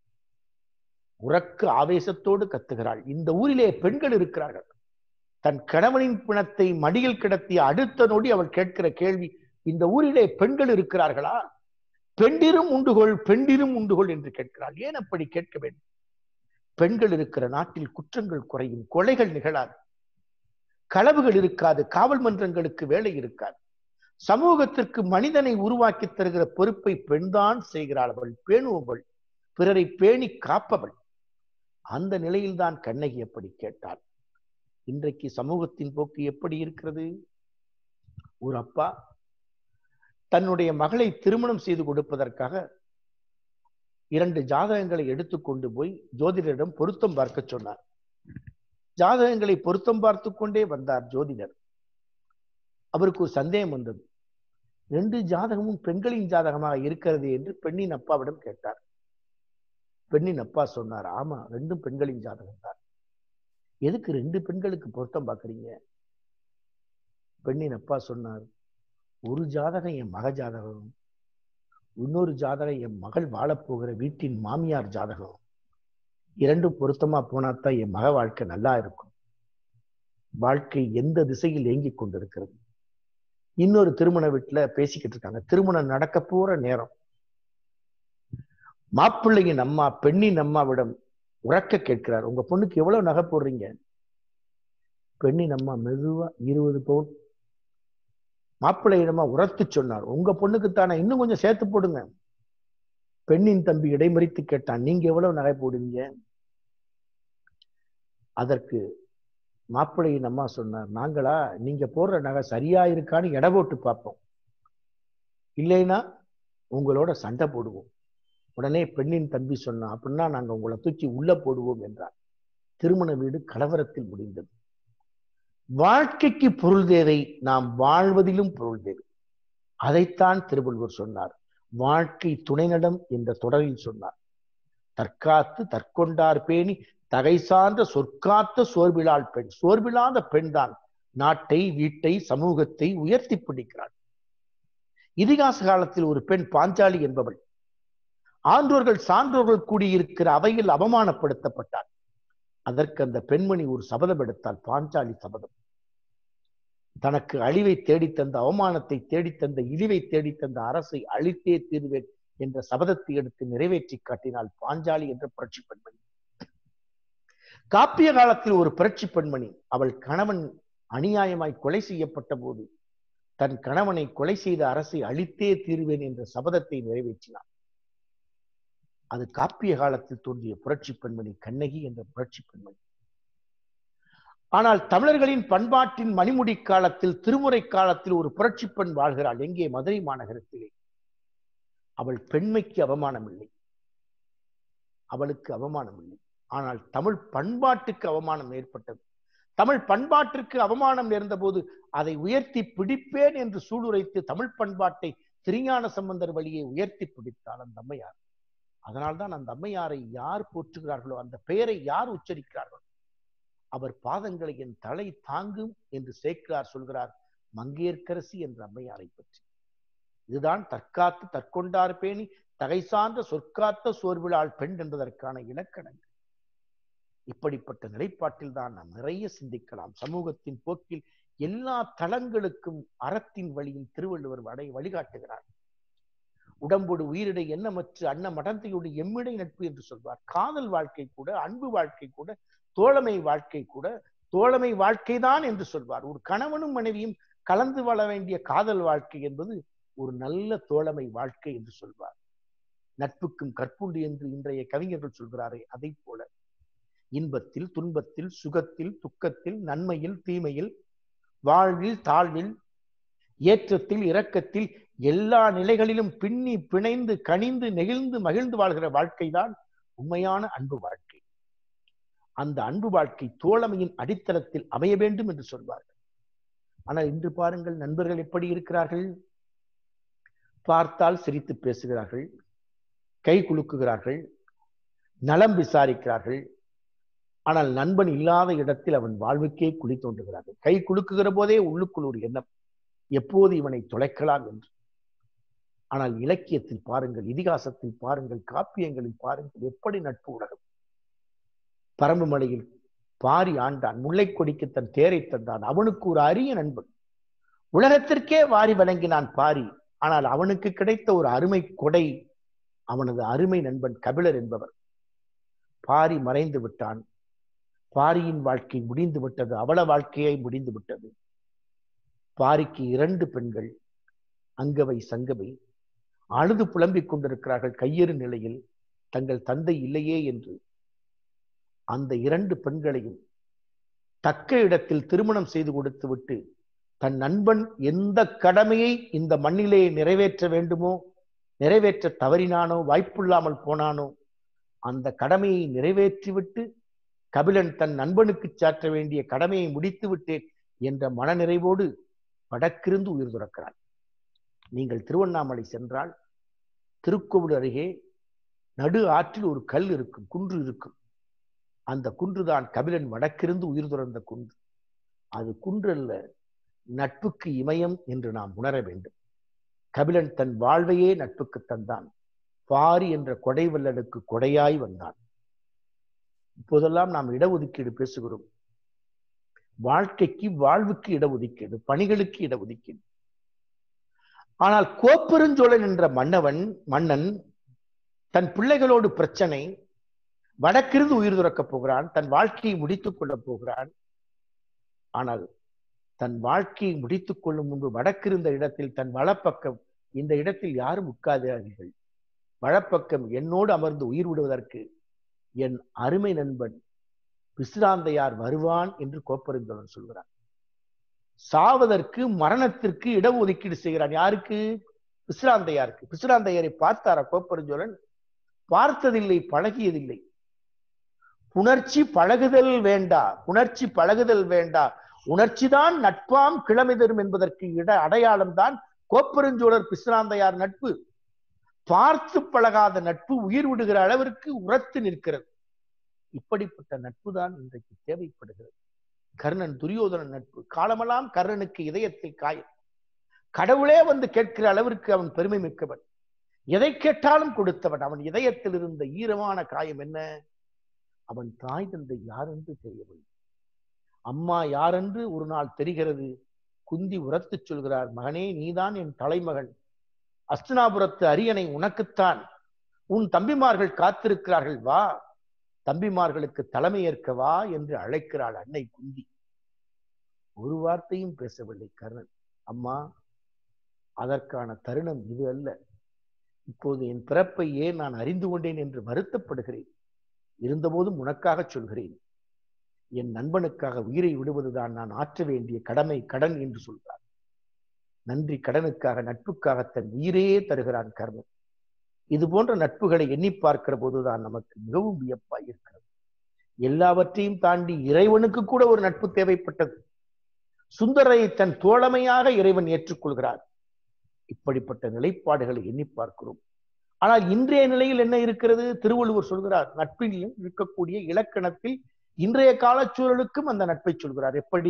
உறக்க ஆவேசத்தோடு கத்துகிறாள். இந்த ஊரிலே பெண்கள் இருக்கிறார்கள். தன் கணவனின் பிணத்தை மடியில் கிடத்திய அடுத்த நொடி அவள் கேட்கிற கேள்வி, இந்த ஊரிலே பெண்கள் இருக்கிறார்களா? பெண்டிரும் உண்டுகொள் பெண்டிரும் உண்டுகொள் என்று கேட்கிறாள். ஏன் அப்படி கேட்க வேண்டும்? பெண்கள் இருக்கிற நாட்டில் குற்றங்கள் குறையும், கொலைகள் நிகழாது. களவுகள் இருக்காது, காவல் மன்றங்களுக்கு வேலை இருக்காது. சமூகத்திற்கு மனிதனை உருவாக்கி தருகிற பொறுப்பை பெண்தான் செய்கிறாள். அவள் பேணுபவள், பிறரை பேணி காப்பவள். அந்த நிலையில்தான் கண்ணகி எப்படி கேட்டாள். இன்றைக்கு சமூகத்தின் போக்கு எப்படி இருக்கிறது? ஒரு அப்பா தன்னுடைய மகளை திருமணம் செய்து கொடுப்பதற்காக இரண்டு ஜாதகங்களை எடுத்துக்கொண்டு போய் ஜோதிடரிடம் பொருத்தம் பார்க்க சொன்னார். ஜாதகங்களை பொருத்தம் பார்த்து கொண்டே வந்தார் ஜோதிடர். அவருக்கு ஒரு சந்தேகம் வந்தது. ரெண்டு ஜாதகமும் பெண்களின் ஜாதகமாக இருக்கிறது என்று பெண்ணின் அப்பாவிடம் கேட்டார். பெண்ணின் அப்பா சொன்னார், ஆமா, ரெண்டும் பெண்களின் ஜாதகம் தான். எதுக்கு ரெண்டு பெண்களுக்கு பொருத்தம் பார்க்கறீங்க? பெண்ணின் அப்பா சொன்னார், ஒரு ஜாதகம் என் மக ஜாதகம், இன்னொரு ஜாதகம் என் மகள் வாழப்போகிற வீட்டின் மாமியார் ஜாதகம். இரண்டும் பொருத்தமா போனாத்தான் என் மக வாழ்க்கை நல்லா இருக்கும். வாழ்க்கை எந்த திசையில் ஏங்கிக் கொண்டிருக்கிறது. இன்னொரு திருமண வீட்டுல பேசிக்கிட்டு இருக்காங்க. திருமணம் நடக்க போற நேரம். மாப்பிள்ளையின் அம்மா பெண்ணின் அம்மாவிடம் உறக்க கேட்கிறார், உங்க பொண்ணுக்கு எவ்வளவு நகை போடுறீங்க? பெண்ணின் அம்மா மெதுவா இருபது பவுன். மாப்பிள்ளையிடமா உரத்து சொன்னார், உங்க பொண்ணுக்குத்தானே, இன்னும் கொஞ்சம் சேர்த்து போடுங்க. பெண்ணின் தம்பி இடைமறித்து கேட்டான், நீங்க எவ்வளவு நகை போடுவீங்க? அதற்கு மாப்பிள்ளையின் அம்மா சொன்னார், நாங்களா, நீங்க போடுற நகை சரியா இருக்கான்னு எடை போட்டு பார்ப்போம், இல்லைன்னா உங்களோட சண்டை போடுவோம். உடனே பெண்ணின் தம்பி சொன்னா, அப்படின்னா நாங்க உங்களை தூக்கி உள்ள போடுவோம் என்றார். திருமண வீடு கலவரத்தில் முடிந்தது. வாழ்க்கைக்கு பொருள் தேவை, நாம் வாழ்வதிலும் பொருள் தேவை. அதைத்தான் திருவள்ளுவர் சொன்னார். வாழ்க்கை துணை நடம் என்ற தொடரில் சொன்னார். தற்காத்து தற்கொண்டார் பேணி தகை சார்ந்த சொற்காத்த சோர்விலாள் பெண். சோர்வில்லாத பெண் தான் நாட்டை, வீட்டை, சமூகத்தை உயர்த்தி பிடிக்கிறாள். இதிகாச காலத்தில் ஒரு பெண் பாஞ்சாலி என்பவள் ஆன்றோர்கள் சான்றோர்கள் கூடியிருக்கிற அவையில் அவமானப்படுத்தப்பட்டாள். அதற்கு அந்த பெண்மணி ஒரு சபதம் எடுத்தாள், பாஞ்சாலி சபதம். தனக்கு அழிவை தேடித்தந்த, அவமானத்தை தேடித்தந்த, இழிவை தேடித்தந்த அரசை அழித்தே தீர்வேன் என்ற சபதத்தை எடுத்து நிறைவேற்றி காட்டினாள் பாஞ்சாலி என்ற புரட்சி பெண்மணி. காப்பிய காலத்தில் ஒரு புரட்சி பெண்மணி, அவள் கணவன் அநியாயமாய் கொலை செய்யப்பட்ட போது தன் கணவனை கொலை செய்த அரசை அழித்தே தீர்வேன் என்ற சபதத்தை நிறைவேற்றினார். அது காப்பிய காலத்தில் தோன்றிய புரட்சி பெண்மணி கண்ணகி என்ற புரட்சி பெண்மணி. ஆனால் தமிழர்களின் பண்பாட்டின் மணிமுடி காலத்தில், திருமுறை காலத்தில் ஒரு புரட்சி பெண் வாழ்கிறாள். எங்கே? மதுரை மாநகரத்திலே. அவள் பெண்மைக்கு அவமானம் இல்லை, அவளுக்கு அவமானம் இல்லை. ஆனால் தமிழ் பண்பாட்டுக்கு அவமானம் ஏற்பட்டது. தமிழ் பண்பாட்டிற்கு அவமானம் நேர்ந்த போது அதை உயர்த்தி பிடிப்பேன் என்று சூளுரைத்து தமிழ் பண்பாட்டை திருஞான சம்பந்தர் வழியை உயர்த்தி பிடித்தாள் அந்த அம்மையார். அதனால்தான் அந்த அம்மையாரை யார் போற்றுகிறார்களோ, அந்த பெயரை யார் உச்சரிக்கிறார்களோ, அவர் பாதங்களை என் தலை தாங்கும் என்று சேக்கிழார் சொல்கிறார் மங்கையர்க்கரசி என்ற அம்மையாரை பற்றி. இதுதான் தற்காத்து தற்கொண்டார் பேணி தகை சார்ந்த சொற்காத்த சோர்விலாள் பெண் என்பதற்கான இலக்கணங்கள். இப்படிப்பட்ட நிலைப்பாட்டில் தான் நாம் நிறைய சிந்திக்கலாம். சமூகத்தின் போக்கில் எல்லா தளங்களுக்கும் அறத்தின் வழியில் திருவள்ளுவர் வடை வழிகாட்டுகிறார். உடம்போடு உயிரிடை எண்ணமற்று அன்ன மடந்தையோடு எம்மிடை நட்பு என்று சொல்வார். காதல் வாழ்க்கை கூட, அன்பு வாழ்க்கை கூட, தோழமை வாழ்க்கை கூட தோழமை வாழ்க்கைதான் என்று சொல்வார். ஒரு கணவனும் மனைவியும் கலந்து வாழ வேண்டிய காதல் வாழ்க்கை என்பது ஒரு நல்ல தோழமை வாழ்க்கை என்று சொல்வார். நட்புக்கும் கற்புண்டு என்று இன்றைய கவிஞர்கள் சொல்கிறாரே, அதை போல இன்பத்தில், துன்பத்தில், சுகத்தில், துக்கத்தில், நன்மையில், தீமையில், வாழ்வில், தாழ்வில், ஏற்றத்தில், இரக்கத்தில், எல்லா நிலைகளிலும் பின்னி பிணைந்து கனிந்து நெகிழ்ந்து மகிழ்ந்து வாழ்கிற வாழ்க்கைதான் உண்மையான அன்பு வாழ்க்கை. அந்த அன்பு வாழ்க்கை தோழமையின் அடித்தளத்தில் அமைய வேண்டும் என்று சொல்வார்கள். ஆனால் இன்று பாருங்கள், நண்பர்கள் எப்படி இருக்கிறார்கள்? பார்த்தால் சிரித்து பேசுகிறார்கள், கை குலுக்குகிறார்கள், நலம் விசாரிக்கிறார்கள். ஆனால் நண்பன் இல்லாத இடத்தில் அவன் வாழ்வுக்கே குழி தோன்றுகிறார்கள். கை குலுக்குகிற போதே உள்ளுக்குள் ஒரு எண்ணம், எப்போது இவனை தொலைக்கலாம் என்று. ஆனால் இலக்கியத்தில் பாருங்கள், இதிகாசத்தில் பாருங்கள், காப்பியங்களில் பாருங்கள், எப்படி நட்பு உலகம். பரம்பு மலையில் பாரி ஆண்டான், முல்லை கொடிக்கு தன் தேரை தந்தான். அவனுக்கு ஒரு அரிய நண்பன், உலகத்திற்கே வாரி வழங்கினான் பாரி. ஆனால் அவனுக்கு கிடைத்த ஒரு அருமை கொடை அவனது அருமை நண்பன் கபிலர் என்பவர். பாரி மறைந்து விட்டான். பாரியின் வாழ்க்கை முடிந்து விட்டது, அவள வாழ்க்கையை முடிந்து விட்டது. பாரிக்கு இரண்டு பெண்கள், அங்கவை சங்கவை, அழுது புலம்பிக் கொண்டிருக்கிறார்கள் கையெறு நிலையில், தங்கள் தந்தை இல்லையே என்று. அந்த இரண்டு பெண்களையும் தக்க இடத்தில் திருமணம் செய்து கொடுத்து விட்டு தன் நண்பன் எந்த கடமையை இந்த மண்ணிலே நிறைவேற்ற வேண்டுமோ, நிறைவேற்ற தவறினானோ, வாய்ப்பில்லாமல் போனானோ, அந்த கடமையை நிறைவேற்றிவிட்டு கபிலன் தன் நண்பனுக்கு சாற்ற வேண்டிய கடமையை முடித்து விட்டேன் என்ற மனநிறைவோடு வடக்கிருந்து உயிர் துறக்கிறான். நீங்கள் திருவண்ணாமலை சென்றால் திருக்கோவில் அருகே நடு ஆற்றில் ஒரு கல் இருக்கும், குன்று இருக்கும். அந்த குன்றுதான் கபிலன் வடக்கிருந்து உயிர் துறந்த குன்று. அது குன்றல்ல, நட்புக்கு இமயம் என்று நாம் உணர வேண்டும். கபிலன் தன் வாழ்வையே நட்புக்கு தந்தான். பாரி என்ற கொடை வல்லனுக்கு கொடையாய் வந்தான். இப்போதெல்லாம் நாம் இடஒதுக்கீடு பேசுகிறோம். வாழ்க்கைக்கு, வாழ்வுக்கு இடஒதுக்கீடு, பணிகளுக்கு இடஒதுக்கீடு. ஆனால் கோப்பெருஞ்சோழன் என்ற மன்னவன் மன்னன் தன் பிள்ளைகளோடு பிரச்சனை, வடக்கிருந்து உயிர் துறக்கப் போகிறான், தன் வாழ்க்கையை முடித்துக் கொள்ளப் போகிறான். ஆனால் தன் வாழ்க்கையை முடித்துக் கொள்ளும் முன்பு வடக்கிருந்த இடத்தில் தன் வலப்பக்கம், இந்த இடத்தில் யாரும் உட்கார்ந்தார்கள், வலப்பக்கம் என்னோடு அமர்ந்து உயிர் விடுவதற்கு என் அருமை நண்பன் பிசிராந்தையார் வருவான் என்று கோப்பெருஞ்சோழன் சொல்கிறான். சாவதற்கு, மரணத்திற்கு இடஒதுக்கீடு செய்கிறான். யாருக்கு? பிசிராந்தையாருக்கு. பிசிராந்தையாரை பார்த்தாரா கோப்பெருஞ்சோழன்? பார்த்ததில்லை, பழகியதில்லை. புணர்ச்சி பழகுதல் வேண்டா, புணர்ச்சி பழகுதல் வேண்டா, உணர்ச்சிதான் நட்பாம் கிழமை தரும் என்பதற்கு இட அடையாளம் தான் கோப்பெருஞ்சோழர் பிசிராந்தையார் நட்பு. பார்த்து பழகாத நட்பு உயிர் விடுகிற அளவிற்கு உரத்து நிற்கிறது. இப்படிப்பட்ட நட்பு தான் இன்றைக்கு தேவைப்படுகிறது. கர்ணன் துரியோதனன் நட்பு காலமெல்லாம் கர்ணனுக்கு இதயத்தில் காயம். கடவுளே வந்து கேட்கிற அளவிற்கு அவன் பெருமை மிக்கவன், எதை கேட்டாலும் கொடுத்தவன். அவன் இதயத்தில் இருந்த ஈரமான காயம் என்ன? அவன் தாய் தந்தை யாரென்று தெரியவில்லை. அம்மா யாரென்று ஒரு நாள் தெரிகிறது. குந்தி உரத்து சொல்கிறார், மகனே, நீதான் என் தலைமகன், அஸ்தினாபுரத்து அரியணை உனக்குத்தான், உன் தம்பிமார்கள் காத்திருக்கிறார்கள், வா, தம்பிமார்களுக்கு தலைமை ஏற்கவா என்று அழைக்கிறாள் அன்னை குந்தி. ஒரு வார்த்தையும் பேசவில்லை கர்ணன். அம்மா, அதற்கான தருணம் இது அல்ல. இப்போது என் பிறப்பை ஏன் நான் அறிந்து கொண்டேன் என்று வருத்தப்படுகிறேன். இருந்தபோதும் உனக்காக சொல்கிறேன், என் நண்பனுக்காக உயிரை விடுவதுதான் நான் ஆற்ற வேண்டிய கடமை, கடன் என்று சொல்கிறார். நன்றி கடனுக்காக, நட்புக்காக தன் உயிரையே தருகிறான் கர்ணன். இது போன்ற நட்புகளை எண்ணி பார்க்கிற போதுதான் நமக்கு மிகவும் வியப்பாய் இருக்கிறது. எல்லாவற்றையும் தாண்டி இறைவனுக்கு கூட ஒரு நட்பு தேவைப்பட்டது. சுந்தரை தன் தோழமையாக இறைவன் ஏற்றுக்கொள்கிறார். இப்படிப்பட்ட நிலைப்பாடுகளை எண்ணி பார்க்கிறோம். ஆனால் இன்றைய நிலையில் என்ன இருக்கிறது? திருவள்ளுவர் சொல்கிறார், நட்பிலும் இருக்கக்கூடிய இலக்கணத்தில் இன்றைய காலச்சூழலுக்கும் அந்த நட்பை சொல்கிறார். எப்படி?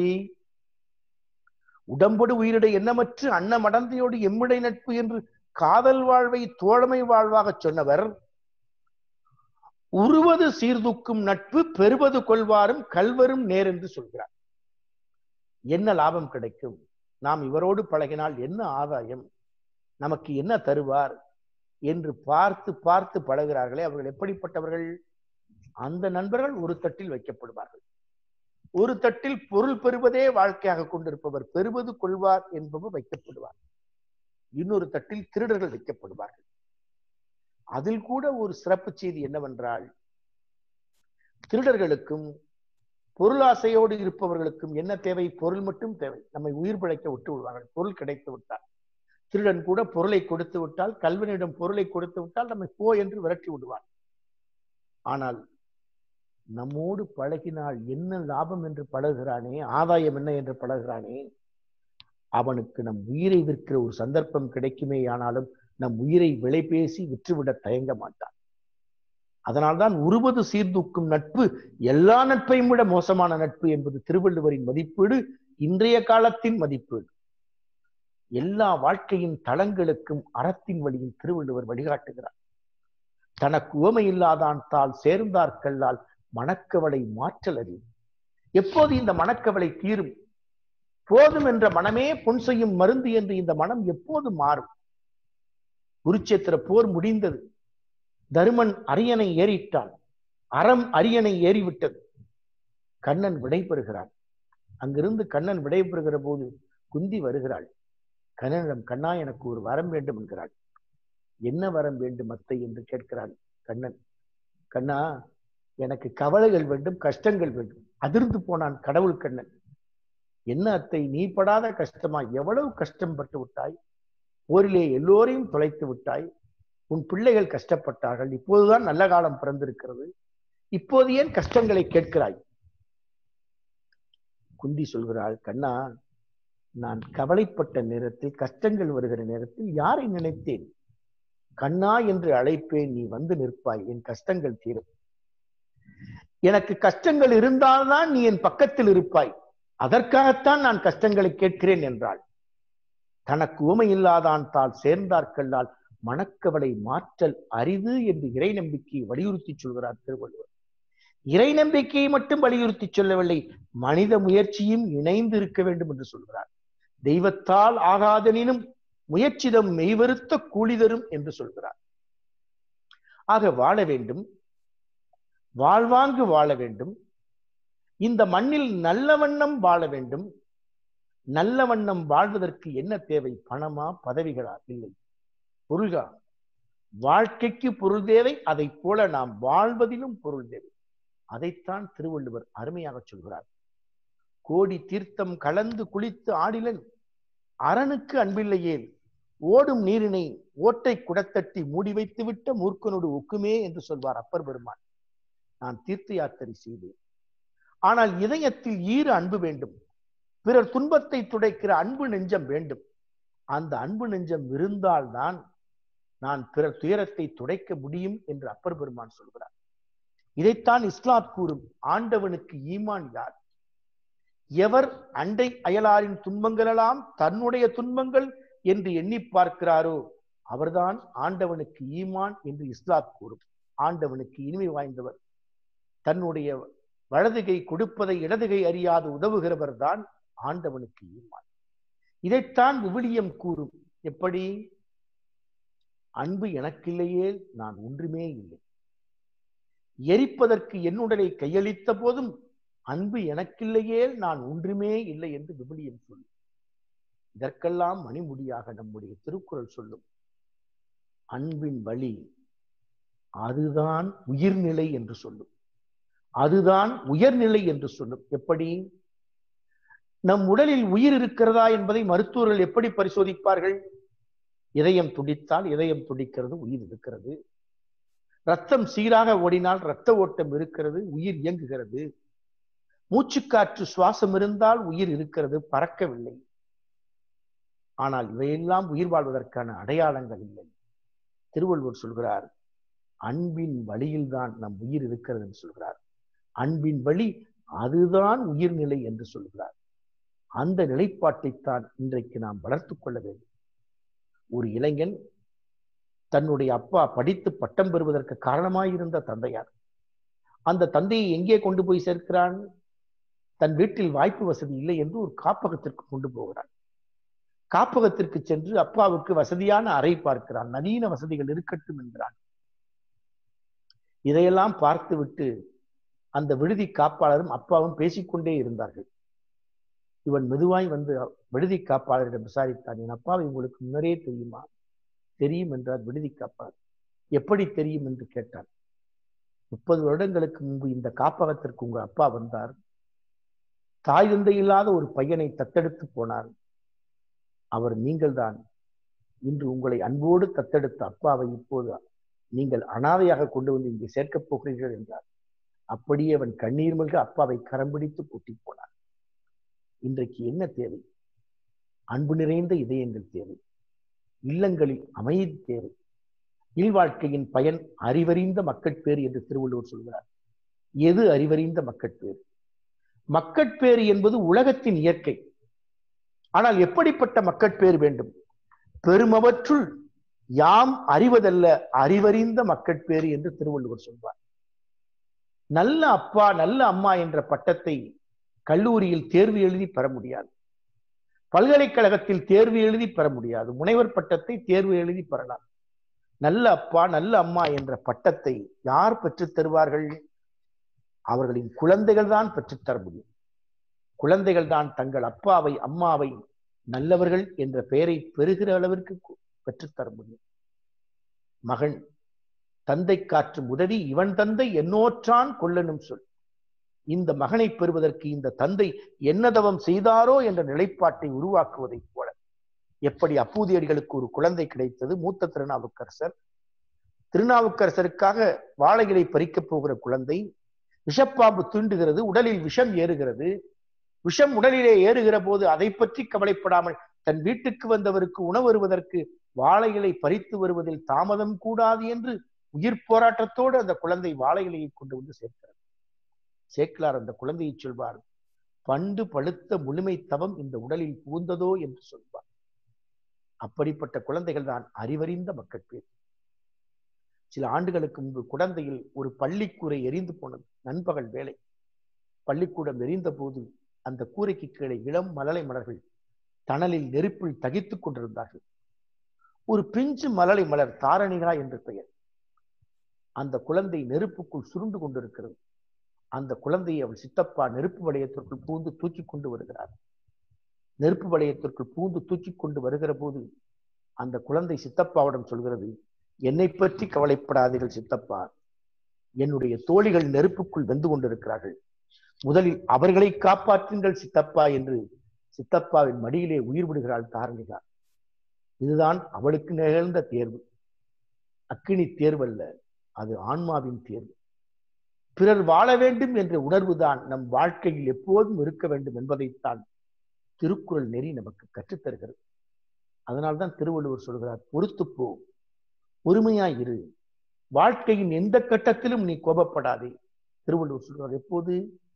உடம்பொடு உயிரிடை எண்ணமற்று அன்ன மடந்தையோடு எம்மிடை நட்பு என்று காதல் வாழ்வை தோழமை வாழ்வாக சொன்னவர், உருவது சீர்தூக்கும் நட்பு பெறுவது கொள்வாரும் கல்வரும் நேர் என்று சொல்கிறார். என்ன லாபம் கிடைக்கும்? நாம் இவரோடு பழகினால் என்ன ஆதாயம், நமக்கு என்ன தருவார் என்று பார்த்து பார்த்து பழகிறார்களே, அவர்கள் எப்படிப்பட்டவர்கள்? அந்த நண்பர்கள் ஒரு தட்டில் வைக்கப்படுவார்கள். ஒரு தட்டில் பொருள் பெறுவதே வாழ்க்கையாக கொண்டிருப்பவர் பெறுவது கொள்வார் என்பவர் வைக்கப்படுவார். இன்னொரு தட்டில் திருடர்கள் வைக்கப்படுவார்கள். அதில் கூட ஒரு சிறப்பு செய்தி என்னவென்றால், திருடர்களுக்கும் பொருளாசையோடு இருப்பவர்களுக்கும் என்ன தேவை? பொருள் மட்டும் தேவை. நம்மை உயிர் பிழைக்க விட்டு விடுவார்கள். பொருள் கிடைத்து விட்டால். திருடன் கூட பொருளை கொடுத்து விட்டால், கல்வனிடம் பொருளை கொடுத்து விட்டால் நம்மை போ என்று விரட்டி விடுவான். ஆனால் நம்மோடு பழகினால் என்ன லாபம் என்று பழகுகிறானே, ஆதாயம் என்ன என்று பழகுகிறானே, அவனுக்கு நம் உயிரை விற்கிற ஒரு சந்தர்ப்பம் கிடைக்குமே, ஆனாலும் நம் உயிரை விலை பேசி விற்றுவிட தயங்க மாட்டான். அதனால்தான் உருவது சீர்தூக்கும் நட்பு எல்லா நட்பையும் விட மோசமான நட்பு என்பது திருவள்ளுவரின் மதிப்பீடு, இன்றைய காலத்தின் மதிப்பீடு. எல்லா வாழ்க்கையின் தளங்களுக்கும் அறத்தின் வழியில் திருவள்ளுவர் வழிகாட்டுகிறார். தனக்கு உவமை இல்லாதான் தால் சேர்ந்தார்கல்லால் மணக்கவலை மாற்றல் அறிவு. எப்போது இந்த மணக்கவலை தீரும்? போதும் என்ற மனமே பொன் செய்யும் மருந்து என்று இந்த மனம் எப்போது மாறும்? குருச்சேத்திர போர் முடிந்தது. தருமன் அரியணை ஏறிட்டான். அறம் அரியணை ஏறிவிட்டது. கண்ணன் விடைபெறுகிறான். அங்கிருந்து கண்ணன் விடைபெறுகிற போது குந்தி வருகிறாள். கண்ணனிடம், கண்ணா எனக்கு ஒரு வரம் வேண்டும் என்கிறாள். என்ன வரம் வேண்டும் அத்தை என்று கேட்கிறான் கண்ணன். கண்ணா எனக்கு கவலைகள் வேண்டும், கஷ்டங்கள் வேண்டும். அதிர்ந்து போனான் கடவுள் கண்ணன். என்ன அத்தை, நீ படாத கஷ்டமா? எவ்வளவு கஷ்டம் பட்டு விட்டாய், போரிலே எல்லோரையும் தொலைத்து விட்டாய், உன் பிள்ளைகள் கஷ்டப்பட்டார்கள், இப்போதுதான் நல்ல காலம் பிறந்திருக்கிறது, இப்போது ஏன் கஷ்டங்களை கேட்கிறாய்? குந்தி சொல்கிறாள், கண்ணா நான் கவலைப்பட்ட நேரத்தில், கஷ்டங்கள் வருகிற நேரத்தில் யாரை நினைத்தேன்? கண்ணா என்று அழைப்பேன், நீ வந்து நிற்பாய், என் கஷ்டங்கள் தீரும். எனக்கு கஷ்டங்கள் இருந்தால்தான் நீ என் பக்கத்தில் இருப்பாய், அதற்காகத்தான் நான் கஷ்டங்களை கேட்கிறேன் என்றாள். தனக்கு ஊமை இல்லாதான் தாள் சேர்ந்தார்கல்லால் மனக்கவலை மாற்றல் அரிது என்று இறை நம்பிக்கையை வலியுறுத்தி சொல்கிறார் திருவள்ளுவர். இறை நம்பிக்கையை மட்டும் வலியுறுத்தி சொல்லவில்லை, மனித முயற்சியும் இணைந்து இருக்க வேண்டும் என்று சொல்கிறார். தெய்வத்தால் ஆகாதனினும் முயற்சிதம் மெய்வருத்த கூலிதரும் என்று சொல்கிறார். ஆக வாழ வேண்டும், வாழ்வாங்கு வாழ வேண்டும், இந்த மண்ணில் நல்ல வண்ணம் வாழ வேண்டும். நல்ல வண்ணம் வாழ்வதற்கு என்ன தேவை? பணமா, பதவிகளா? இல்லை, பொருள்கா. வாழ்க்கைக்கு பொருள் தேவை, அதை போல நாம் வாழ்வதிலும் பொருள் தேவை. அதைத்தான் திருவள்ளுவர் அருமையாக சொல்கிறார். கோடி தீர்த்தம் கலந்து குளித்து ஆடிலன் அரணுக்கு அன்பில்லையே, ஓடும் நீரினை ஓட்டை குடத்தட்டி மூடி வைத்து விட்ட மூர்க்கனோடு ஒக்குமே என்று சொல்வார் அப்பர் பெருமான். நான் தீர்த்த யாத்திரை செய்தேன், ஆனால் இதயத்தில் ஈர அன்பு வேண்டும், பிறர் துன்பத்தை துடைக்கிற அன்பு நெஞ்சம் வேண்டும். அந்த அன்பு நெஞ்சம் இருந்தால்தான் நான் பிறர் துயரத்தை துடைக்க முடியும் என்று அப்பர் பெருமான் சொல்கிறார். இதைத்தான் இஸ்லாம் கூறும். ஆண்டவனுக்கு ஈமான் யார்? எவர் அண்டை அயலாரின் துன்பங்களெல்லாம் தன்னுடைய துன்பங்கள் என்று எண்ணி பார்க்கிறாரோ அவர்தான் ஆண்டவனுக்கு ஈமான் என்று இஸ்லாம் கூறும். ஆண்டவனுக்கு இனிமை வாய்ந்தவர், தன்னுடைய வலதுகை கொடுப்பதை இடதுகை அறியாது உதவுகிறவர் தான் ஆண்டவனுக்கு ஈமான். இதைத்தான் விவிலியம் கூறும். எப்படி? அன்பு எனக்கில்லையே நான் ஒன்றுமே இல்லை. எரிப்பதற்கு என்னுடலை கையளித்த போதும் அன்பு எனக்கில்லையே நான் ஒன்றுமே இல்லை என்று விவிலியம் சொல்லும். இதற்கெல்லாம் மணிமுடியாக நம்முடைய திருக்குறள் சொல்லும். அன்பின் வழி அதுதான் உயிர்நிலை என்று சொல்லும், அதுதான் உயர்நிலை என்று சொல்லும். எப்படி? நம் உடலில் உயிர் இருக்கிறதா என்பதை மருத்துவர்கள் எப்படி பரிசோதிப்பார்கள்? இதயம் துடித்தால் இதயம் துடிக்கிறது, உயிர் இருக்கிறது. ரத்தம் சீராக ஓடினால் இரத்த ஓட்டம் இருக்கிறது, உயிர் இயங்குகிறது. மூச்சுக்காற்று சுவாசம் இருந்தால் உயிர் இருக்கிறது, பறக்கவில்லை. ஆனால் இவையெல்லாம் உயிர் வாழ்வதற்கான அடையாளங்கள் இல்லை. திருவள்ளுவர் சொல்கிறார், அன்பின் வழியில்தான் நம் உயிர் இருக்கிறது என்று சொல்கிறார். அன்பின் வழி அதுதான் உயிர்நிலை என்று சொல்கிறார். அந்த நிலைப்பாட்டைத்தான் இன்றைக்கு நாம் வளர்த்து கொள்ள வேண்டும். ஒரு இளைஞன் தன்னுடைய அப்பா படித்து பட்டம் பெறுவதற்கு காரணமாயிருந்த தந்தையார், அந்த தந்தையை எங்கே கொண்டு போய் சேர்க்கிறான்? தன் வீட்டில் வாய்ப்பு வசதி இல்லை என்று ஒரு காப்பகத்திற்கு கொண்டு போகிறான். காப்பகத்திற்கு சென்று அப்பாவுக்கு வசதியான அறை பார்க்கிறான், நவீன வசதிகள் இருக்கட்டும் என்கிறான். இதையெல்லாம் பார்த்துவிட்டு அந்த விடுதி காப்பாளரும் அப்பாவும் பேசிக்கொண்டே இருந்தார்கள். இவன் மெதுவாய் வந்து விடுதி காப்பாளரிடம் விசாரித்தான், என் அப்பாவை உங்களுக்கு முன்னரே தெரியுமா? தெரியும் என்றார் விடுதி காப்பாளர். எப்படி தெரியும் என்று கேட்டார். முப்பது வருடங்களுக்கு முன்பு இந்த காப்பகத்திற்கு உங்க அப்பா வந்தார், தாய் தந்தை இல்லாத ஒரு பையனை தத்தெடுத்து போனார், அவர் நீங்கள்தான். இன்று உங்களை அன்போடு தத்தெடுத்த அப்பாவை இப்போது நீங்கள் அனாதையாக கொண்டு வந்து இங்கே சேர்க்கப் போகிறீர்கள் என்றார். அப்படியே அவன் கண்ணீர் மல்க அப்பாவை கரம் பிடித்து கூட்டி போனார். இன்றைக்கு என்ன தேவை? அன்பு நிறைந்த இதயங்கள் தேவை, இல்லங்களில் அமைதி தேவை. இல்வாழ்க்கையின் பயன் அறிவறிந்த மக்கட்பேறு என்று திருவள்ளுவர் சொல்கிறார். எது அறிவறிந்த மக்கட்பேறு? மக்கட்பேறு என்பது உலகத்தின் இயற்கை. ஆனால் எப்படிப்பட்ட மக்கட்பேறு வேண்டும்? பெருமவற்றுள் யாம் அறிவதல்ல அறிவறிந்த மக்கட்பேறு என்று திருவள்ளுவர் சொல்வார். நல்ல அப்பா நல்ல அம்மா என்ற பட்டத்தை கல்லூரியில் தேர்வு எழுதி பெற முடியாது, பல்கலைக்கழகத்தில் தேர்வு எழுதி பெற முடியாது, முனைவர் பட்டத்தை தேர்வு எழுதி பெறலாம். நல்ல அப்பா நல்ல அம்மா என்ற பட்டத்தை யார் பெற்றுத் தருவார்கள்? அவர்களின் குழந்தைகள் தான் பெற்றுத்தர முடியும். குழந்தைகள் தான் தங்கள் அப்பாவை அம்மாவை நல்லவர்கள் என்ற பெயரை பெறுகிற அளவிற்கு பெற்றுத்தர முடியும். மகன் தந்தை காற்றும் உதவி இவன் தந்தை என்னோற்றான் கொல்லனும் சொல். இந்த மகனை பெறுவதற்கு இந்த தந்தை என்ன தவம் செய்தாரோ என்ற நிலைப்பாட்டை உருவாக்குவதைப் போல எப்படி அப்பூதியடிகளுக்கு ஒரு குழந்தை கிடைத்தது. மூத்த திருநாவுக்கரசர், திருநாவுக்கரசருக்காக வாழைகளை பறிக்கப் போகிற குழந்தை, விஷப்பாம்பு தீண்டுகிறது, உடலில் விஷம் ஏறுகிறது. விஷம் உடலிலே ஏறுகிற போது அதை பற்றி கவலைப்படாமல் தன் வீட்டுக்கு வந்தவருக்கு உணவு வருவதற்கு வாழைகளை பறித்து வருவதில் தாமதம் கூடாது என்று உயிர் போராட்டத்தோடு அந்த குழந்தை வாழைகளையை கொண்டு வந்து சேர்க்கிறது. சேக்கிலார் அந்த குழந்தையை சொல்வார், பண்டு பழுத்த முழுமை தவம் இந்த உடலில் புகுந்ததோ என்று சொல்வார். அப்படிப்பட்ட குழந்தைகள் தான் அறிவறிந்த மக்கள் பேர். சில ஆண்டுகளுக்கு முன்பு குழந்தையில் ஒரு பள்ளிக்கூரை எரிந்து போனது. நண்பகல் வேலை பள்ளிக்கூடம் எரிந்த போது அந்த கூரைக்கு கீழே இளம் மலலை மலர்கள் தணலில் நெருப்பில் தகித்துக் கொண்டிருந்தார்கள். ஒரு பிஞ்சு மலலை மலர் தாரணிகா என்று பெயர். அந்த குழந்தை நெருப்புக்குள் சுருண்டு கொண்டிருக்கிறது. அந்த குழந்தையை அவள் சித்தப்பா நெருப்பு வளையத்திற்குள் பூந்து தூக்கி கொண்டு வருகிறார். நெருப்பு வளையத்திற்குள் பூந்து தூக்கி கொண்டு வருகிற போது அந்த குழந்தை சித்தப்பாவிடம் சொல்கிறது, என்னை பற்றி கவலைப்படாதீர்கள் சித்தப்பா, என்னுடைய தோழிகள் நெருப்புக்குள் வெந்து கொண்டிருக்கிறார்கள், முதலில் அவர்களை காப்பாற்றுங்கள் சித்தப்பா என்று சித்தப்பாவின் மடியிலே உயிர் விடுகிறாள் தாரணிகா. இதுதான் அவளுக்கு நிகழ்ந்த தேர்வு. அக்கினி தேர்வல்ல, அது ஆன்மாவின் தேர்வு. பிறர் வாழ வேண்டும் என்ற உணர்வுதான் நம் வாழ்க்கையில் எப்போதும் இருக்க வேண்டும் என்பதைத்தான் திருக்குறள் நெறி நமக்கு கற்றுத்தருகிறது. அதனால்தான் திருவள்ளுவர் சொல்கிறார், பொறுத்துப்போ, பொறுமையாய் இரு, வாழ்க்கையின் எந்த கட்டத்திலும் நீ கோபப்படாதே. திருவள்ளுவர் சொல்கிறார் எப்போது?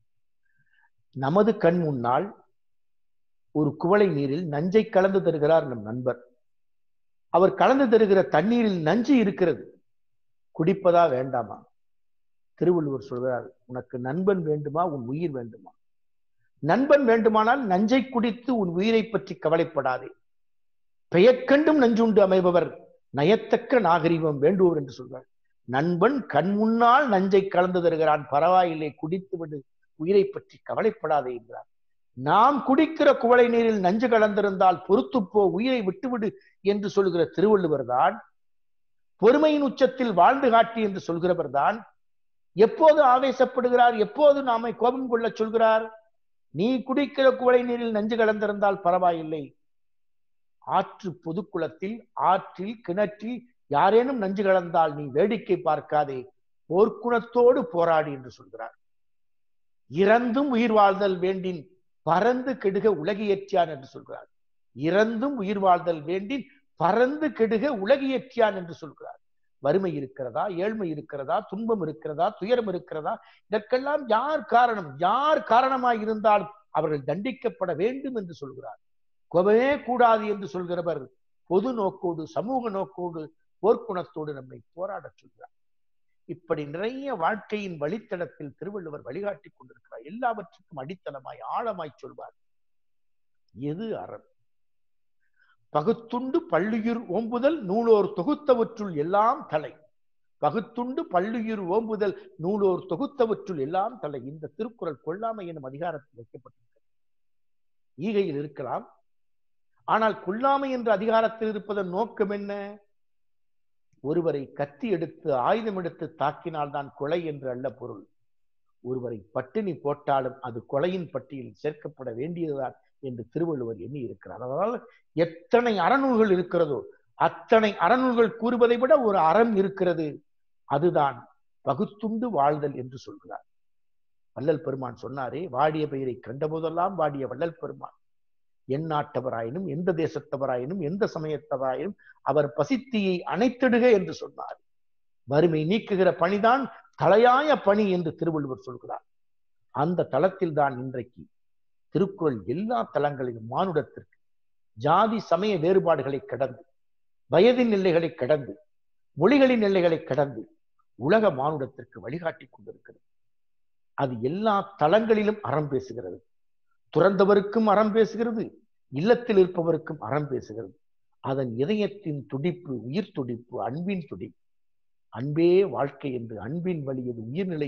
நமது கண் முன்னால் ஒரு குவளை நீரில் நஞ்சை கலந்து தருகிறார் நம் நண்பர். அவர் கலந்து தருகிற தண்ணீரில் நஞ்சு இருக்கிறது, குடிப்பதா வேண்டாமா? திருவள்ளுவர் சொல்கிறார், உனக்கு நண்பன் வேண்டுமா, உன் உயிர் வேண்டுமா? நண்பன் வேண்டுமானால் நஞ்சை குடித்து உன் உயிரை பற்றி கவலைப்படாதே. பெயர்கண்டும் நஞ்சுண்டு அமைபவர் நயத்தக்க நாகரிகம் வேண்டுவோர் என்று சொல்றார். நண்பன் கண் முன்னால் நஞ்சை கலந்து தருகிறான், பரவாயில்லை, குடித்து விடு, உயிரை பற்றி கவலைப்படாதே என்கிறார். நாம் குடிக்கிற குவளை நீரில் நஞ்சு கலந்திருந்தால் பொறுத்துப்போ, உயிரை விட்டுவிடு என்று சொல்கிற திருவள்ளுவர் தான், பொறுமையின் உச்சத்தில் வாழ்ந்து காட்டி என்று சொல்கிறவர் தான் எப்போது ஆவேசப்படுகிறார், எப்போது நாமை கோபம் கொள்ள சொல்கிறார்? நீ குடிக்கிற குவளை நீரில் நஞ்சு கலந்திருந்தால் பரவாயில்லை, ஆற்று பொதுக்குளத்தில், ஆற்றில், கிணற்றில் யாரேனும் நஞ்சு கலந்தால் நீ வேடிக்கை பார்க்காதே, போர்க்குணத்தோடு போராடி என்று சொல்கிறார். இறந்தும் உயிர் வாழ்தல் வேண்டின் பறந்து கெடுக உலகியற்றியான் என்று சொல்கிறார். இறந்தும் உயிர் வாழ்தல் வேண்டின் பறந்து கெடுக உலகியற்றியான் என்று சொல்கிறார். வறுமை இருக்கிறதா, ஏழ்மை இருக்கிறதா, துன்பம் இருக்கிறதா, துயரம் இருக்கிறதா, இதற்கெல்லாம் யார் காரணம்? யார் காரணமாய் இருந்தால் அவர்கள் தண்டிக்கப்பட வேண்டும் என்று சொல்கிறார். கோபமே கூடாது என்று சொல்கிறவர் பொது நோக்கோடு, சமூக நோக்கோடு, போர்க்குணத்தோடு நம்மை போராட சொல்கிறார். இப்படி நிறைய வாழ்க்கையின் வழித்தடத்தில் திருவள்ளுவர் வழிகாட்டி கொண்டிருக்கிறார். எல்லாவற்றுக்கும் அடித்தளமாய் ஆழமாய் சொல்வார், எது அறம்? பகுத்துண்டு பள்ளுயிர் ஓம்புதல் நூலோர் தொகுத்தவற்றுள் எல்லாம் தலை. பகுத்துண்டு பள்ளுயிர் ஓம்புதல் நூலோர் தொகுத்தவற்றுள் எல்லாம் தலை. இந்த திருக்குறள் கொல்லாமை எனும் அதிகாரத்தில் வைக்கப்பட்டிருக்கிறது. ஈகையில் இருக்கலாம், ஆனால் கொல்லாமை என்ற அதிகாரத்தில் இருப்பதன் நோக்கம் என்ன? ஒருவரை கத்தி எடுத்து ஆயுதம் எடுத்து தாக்கினால் தான் கொலை என்று அல்ல பொருள். ஒருவரை பட்டினி போட்டாலும் அது கொலையின் பட்டியலில் சேர்க்கப்பட வேண்டியதுதான் என்று திருவள்ளுவர் எண்ணி இருக்கிறார். அதனால் எத்தனை அறநூல்கள் இருக்கிறதோ அத்தனை அறநூல்கள் கூறுவதை விட ஒரு அறம் இருக்கிறது, அதுதான் பகுத்துண்டு வாழ்தல் என்று சொல்கிறார். வள்ளல் பெருமான் சொன்னாரே, வாடிய பெயரை கண்டபோதெல்லாம் வாடிய வள்ளல் பெருமான், என் நாட்டவராயினும் எந்த தேசத்தவராயினும் எந்த சமயத்தவராயினும் அவர் பசித்தியை அணைத்திடுக என்று சொன்னார். வறுமை நீக்குகிற பணிதான் தலையாய பணி என்று திருவள்ளுவர் சொல்கிறார். அந்த தளத்தில் தான் இன்றைக்கு திருக்குறள் எல்லா தளங்களிலும் மானுடத்திற்கு ஜாதி சமய வேறுபாடுகளை கடந்து, வயதின் எல்லைகளை கடந்து, மொழிகளின் எல்லைகளை கடந்து உலக மானுடத்திற்கு வழிகாட்டி கொண்டிருக்கிறது. அது எல்லா தளங்களிலும் அறம் பேசுகிறது. துறந்தவருக்கும் அறம் பேசுகிறது, இல்லத்தில் இருப்பவருக்கும் அறம் பேசுகிறது. அதன் இதயத்தின் துடிப்பு உயிர் துடிப்பு, அன்பின் துடிப்பு. அன்பே வாழ்க்கை என்று அன்பின் வழியது உயிர்நிலை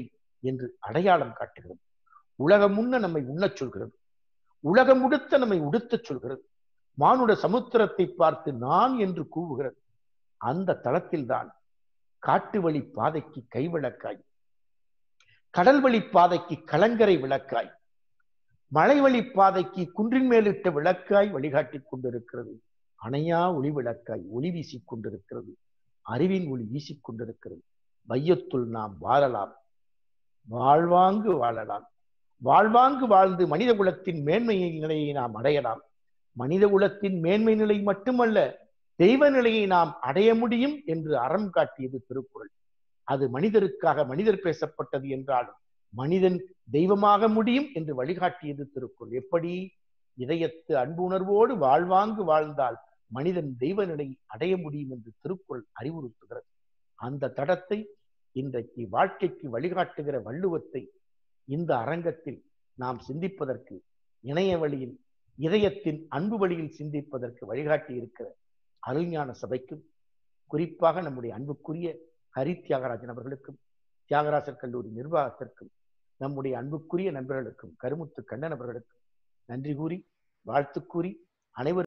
என்று அடையாளம் காட்டுகிறது. உலகம் முன்ன நம்மை உண்ணச் சொல்கிறது, உலகம் உடுத்த நம்மை உடுத்தச் சொல்கிறது, மானுட சமுத்திரத்தை பார்த்து நான் என்று கூவுகிறது. அந்த தளத்தில்தான் காட்டு வழி பாதைக்கு கைவிளக்காய், கடல் வழி பாதைக்கு கலங்கரை விளக்காய், மலை வழி பாதைக்கு குன்றின் மேலிட்ட விளக்காய் வழிகாட்டிக் கொண்டிருக்கிறது. அணையா ஒளி விளக்காய் ஒளி வீசிக் கொண்டிருக்கிறது. அறிவின் ஒளி வீசிக் கொண்டிருக்கிறது. வையத்துள் நாம் வாழலாம், வாழ்வாங்கு வாழலாம். வாழ்வாங்கு வாழ்ந்து மனித குலத்தின் மேன்மை நிலையை நாம் அடையலாம். மனித குலத்தின் மேன்மை நிலை மட்டுமல்ல, தெய்வ நிலையை நாம் அடைய முடியும் என்று அறம் காட்டியது திருக்குறள். அது மனிதருக்காக மனிதர் பேசப்பட்டது என்றாலும் மனிதன் தெய்வமாக முடியும் என்று வழிகாட்டியது திருக்குறள். எப்படி? இதயத்து அன்பு உணர்வோடு வாழ்வாங்கு வாழ்ந்தால் மனிதன் தெய்வ நிலையை அடைய முடியும் என்று திருக்குறள் அறிவுறுத்துகிறது. அந்த தடத்தை இன்றைக்கு வாழ்க்கைக்கு வழிகாட்டுகிற வள்ளுவத்தை இந்த அரங்கத்தில் நாம் சிந்திப்பதற்கு, இணைய வழியில் இதயத்தின் அன்பு வழியில் சிந்திப்பதற்கு வழிகாட்டி இருக்கிற அருள்ஞான சபைக்கும், குறிப்பாக நம்முடைய அன்புக்குரிய ஹரி தியாகராஜன் அவர்களுக்கும், தியாகராசர் கல்லூரி நிர்வாகத்திற்கும், நம்முடைய அன்புக்குரிய நண்பர்களுக்கும், கருமுத்து கண்ணன் அவர்களுக்கும் நன்றி கூறி வாழ்த்து கூறி அனைவரும்